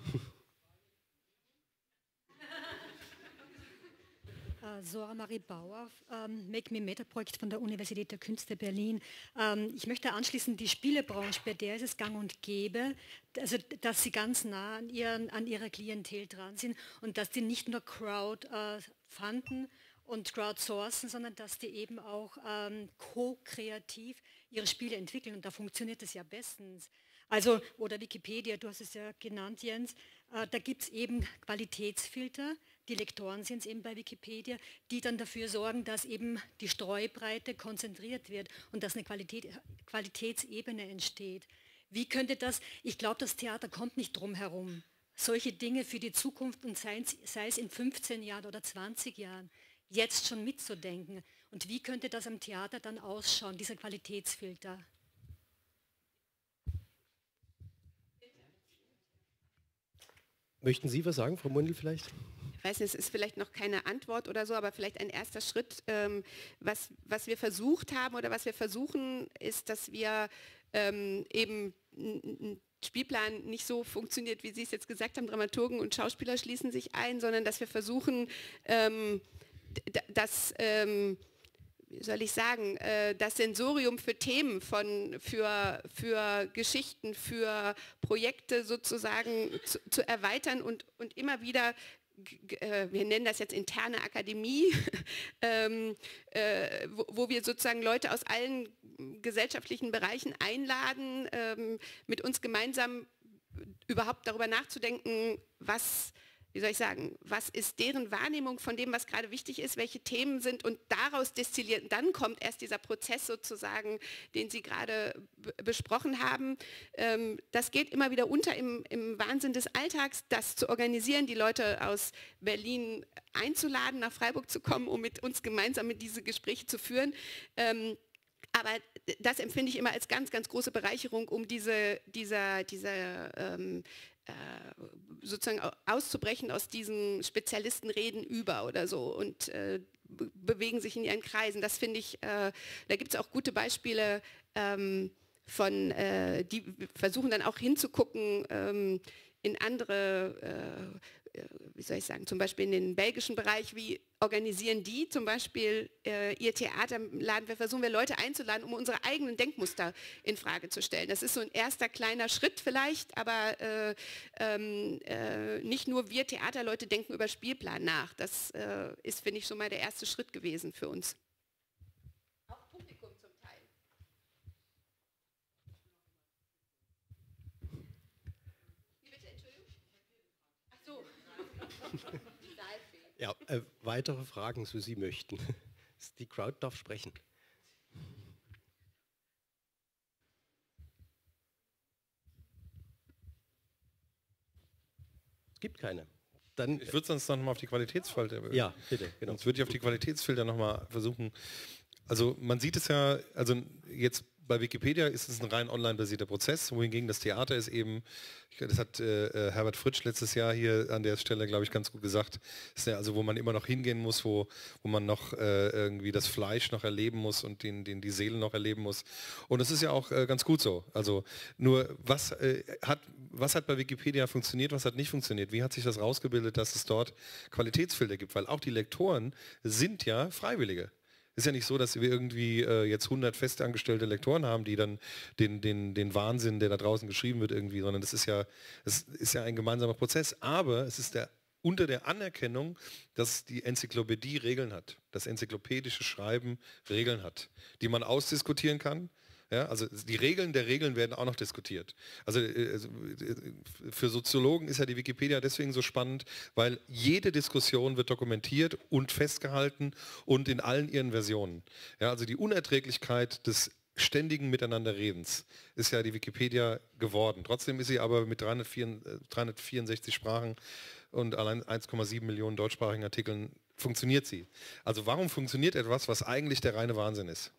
Sora Marie Bauer, ähm, Make Me Matter Projekt von der Universität der Künste Berlin. Ähm, ich möchte anschließen, die Spielebranche, bei der ist es gang und gäbe, also dass sie ganz nah an, ihren, an ihrer Klientel dran sind und dass die nicht nur Crowd äh, fanden und crowdsourcen, sondern dass die eben auch ähm, ko-kreativ ihre Spiele entwickeln und da funktioniert es ja bestens. Also, oder Wikipedia, du hast es ja genannt, Jens, äh, da gibt es eben Qualitätsfilter, die Lektoren sind es eben bei Wikipedia, die dann dafür sorgen, dass eben die Streubreite konzentriert wird und dass eine Qualität, Qualitätsebene entsteht. Wie könnte das, ich glaube, das Theater kommt nicht drum herum, solche Dinge für die Zukunft und sei es, sei es in fünfzehn Jahren oder zwanzig Jahren, jetzt schon mitzudenken. Und wie könnte das am Theater dann ausschauen, dieser Qualitätsfilter? Möchten Sie was sagen, Frau Mundl, vielleicht? Ich weiß nicht, es ist vielleicht noch keine Antwort oder so, aber vielleicht ein erster Schritt. Ähm, was, was wir versucht haben oder was wir versuchen, ist, dass wir ähm, eben ein Spielplan nicht so funktioniert, wie Sie es jetzt gesagt haben, Dramaturgen und Schauspieler schließen sich ein, sondern dass wir versuchen, ähm, dass... Ähm, wie soll ich sagen, äh, das Sensorium für Themen, von, für, für Geschichten, für Projekte sozusagen zu, zu erweitern und, und immer wieder, äh, wir nennen das jetzt interne Akademie, ähm, äh, wo, wo wir sozusagen Leute aus allen gesellschaftlichen Bereichen einladen, ähm, mit uns gemeinsam überhaupt darüber nachzudenken, was wie soll ich sagen, was ist deren Wahrnehmung von dem, was gerade wichtig ist, welche Themen sind und daraus destillieren, dann kommt erst dieser Prozess sozusagen, den Sie gerade besprochen haben. Ähm, das geht immer wieder unter im, im Wahnsinn des Alltags, das zu organisieren, die Leute aus Berlin einzuladen, nach Freiburg zu kommen, um mit uns gemeinsam mit diese Gespräche zu führen. Ähm, Aber das empfinde ich immer als ganz, ganz große Bereicherung, um diese, dieser, dieser ähm, sozusagen auszubrechen aus diesen Spezialistenreden über oder so und äh, be bewegen sich in ihren Kreisen. Das finde ich, äh, da gibt es auch gute Beispiele ähm, von, äh, die versuchen dann auch hinzugucken ähm, in andere, äh, wie soll ich sagen, zum Beispiel in den belgischen Bereich, wie organisieren die zum Beispiel äh, ihr Theater, laden wir, versuchen wir Leute einzuladen, um unsere eigenen Denkmuster in Frage zu stellen. Das ist so ein erster kleiner Schritt vielleicht, aber äh, ähm, äh, nicht nur wir Theaterleute denken über Spielplan nach. Das äh, ist, finde ich, schon mal der erste Schritt gewesen für uns. Auch Publikum zum Teil. Wie bitte, Entschuldigung? Ach so. Ja, äh, weitere Fragen, so Sie möchten. Die Crowd darf sprechen. Es gibt keine. Dann, ich würde sonst noch mal auf die Qualitätsfilter. Ja, bitte. Genau. Sonst würde ich auf die Qualitätsfilter noch mal versuchen. Also man sieht es ja, also jetzt bei Wikipedia ist es ein rein online basierter Prozess, wohingegen das Theater ist eben, das hat äh, Herbert Fritsch letztes Jahr hier an der Stelle, glaube ich, ganz gut gesagt, ist ja also, wo man immer noch hingehen muss, wo, wo man noch äh, irgendwie das Fleisch noch erleben muss und den, den, die Seele noch erleben muss. Und das ist ja auch äh, ganz gut so. Also nur, was, äh, hat, was hat bei Wikipedia funktioniert, was hat nicht funktioniert? Wie hat sich das rausgebildet, dass es dort Qualitätsfilter gibt? Weil auch die Lektoren sind ja Freiwillige. Ist ja nicht so, dass wir irgendwie äh, jetzt hundert festangestellte Lektoren haben, die dann den, den, den Wahnsinn, der da draußen geschrieben wird, irgendwie, sondern das ist ja, das ist ja ein gemeinsamer Prozess. Aber es ist der, unter der Anerkennung, dass die Enzyklopädie Regeln hat, das enzyklopädische Schreiben Regeln hat, die man ausdiskutieren kann. Ja, also die Regeln der Regeln werden auch noch diskutiert. Also äh, für Soziologen ist ja die Wikipedia deswegen so spannend, weil jede Diskussion wird dokumentiert und festgehalten und in allen ihren Versionen. Ja, also die Unerträglichkeit des ständigen Miteinanderredens ist ja die Wikipedia geworden. Trotzdem ist sie aber mit dreihundertvierundsechzig Sprachen und allein eins Komma sieben Millionen deutschsprachigen Artikeln funktioniert sie. Also warum funktioniert etwas, was eigentlich der reine Wahnsinn ist?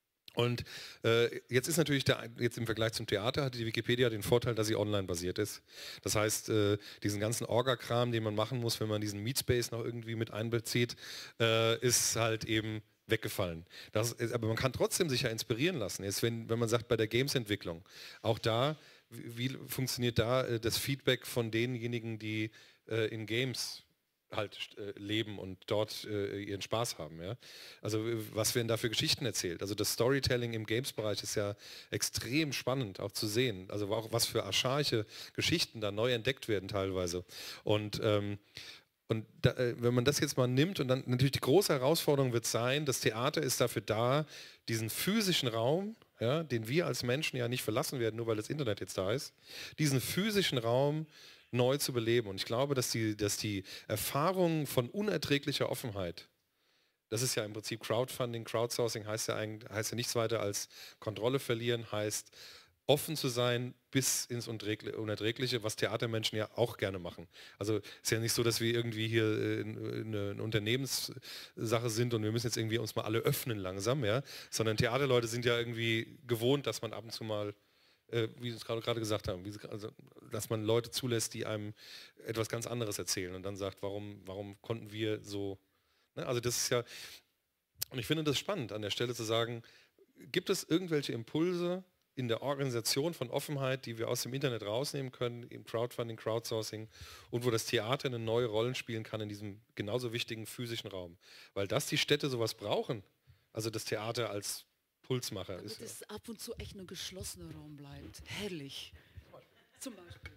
Und äh, jetzt ist natürlich, der, jetzt im Vergleich zum Theater hat die Wikipedia den Vorteil, dass sie online basiert ist. Das heißt, äh, diesen ganzen Orga-Kram, den man machen muss, wenn man diesen Meetspace noch irgendwie mit einbezieht, äh, ist halt eben weggefallen. Das ist, aber man kann trotzdem sich ja inspirieren lassen. Jetzt, wenn, wenn man sagt, bei der Games-Entwicklung, auch da, wie, wie funktioniert da äh, das Feedback von denjenigen, die äh, in Games halt äh, leben und dort äh, ihren Spaß haben. Ja? Also was werden da für Geschichten erzählt? Also das Storytelling im Games-Bereich ist ja extrem spannend auch zu sehen. Also auch was für archaische Geschichten da neu entdeckt werden teilweise. Und ähm, Und da, wenn man das jetzt mal nimmt, und dann natürlich die große Herausforderung wird sein, das Theater ist dafür da, diesen physischen Raum, ja, den wir als Menschen ja nicht verlassen werden, nur weil das Internet jetzt da ist, diesen physischen Raum neu zu beleben. Und ich glaube, dass die, dass die Erfahrung von unerträglicher Offenheit, das ist ja im Prinzip Crowdfunding, Crowdsourcing heißt ja, eigentlich, heißt ja nichts weiter als Kontrolle verlieren, heißt offen zu sein bis ins Unerträgliche, was Theatermenschen ja auch gerne machen. Also es ist ja nicht so, dass wir irgendwie hier eine, eine Unternehmenssache sind und wir müssen jetzt irgendwie uns mal alle öffnen langsam, ja, sondern Theaterleute sind ja irgendwie gewohnt, dass man ab und zu mal, äh, wie Sie es gerade gerade gesagt haben, wie Sie, also, dass man Leute zulässt, die einem etwas ganz anderes erzählen und dann sagt, warum, warum konnten wir so, ne? Also das ist ja, und ich finde das spannend an der Stelle zu sagen, gibt es irgendwelche Impulse in der Organisation von Offenheit, die wir aus dem Internet rausnehmen können, im Crowdfunding, Crowdsourcing und wo das Theater eine neue Rolle spielen kann in diesem genauso wichtigen physischen Raum. Weil dass die Städte sowas brauchen, also das Theater als Pulsmacher. Damit ist es ab und zu echt ein geschlossener Raum bleibt. Herrlich. Zum Beispiel.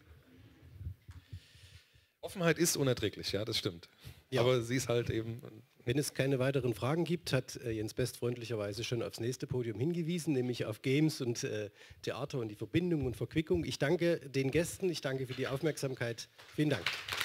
Offenheit ist unerträglich, ja, das stimmt. Ja. Aber sie ist halt eben... Wenn es keine weiteren Fragen gibt, hat äh, Jens Best freundlicherweise schon aufs nächste Podium hingewiesen, nämlich auf Games und äh, Theater und die Verbindung und Verquickung. Ich danke den Gästen, ich danke für die Aufmerksamkeit. Vielen Dank.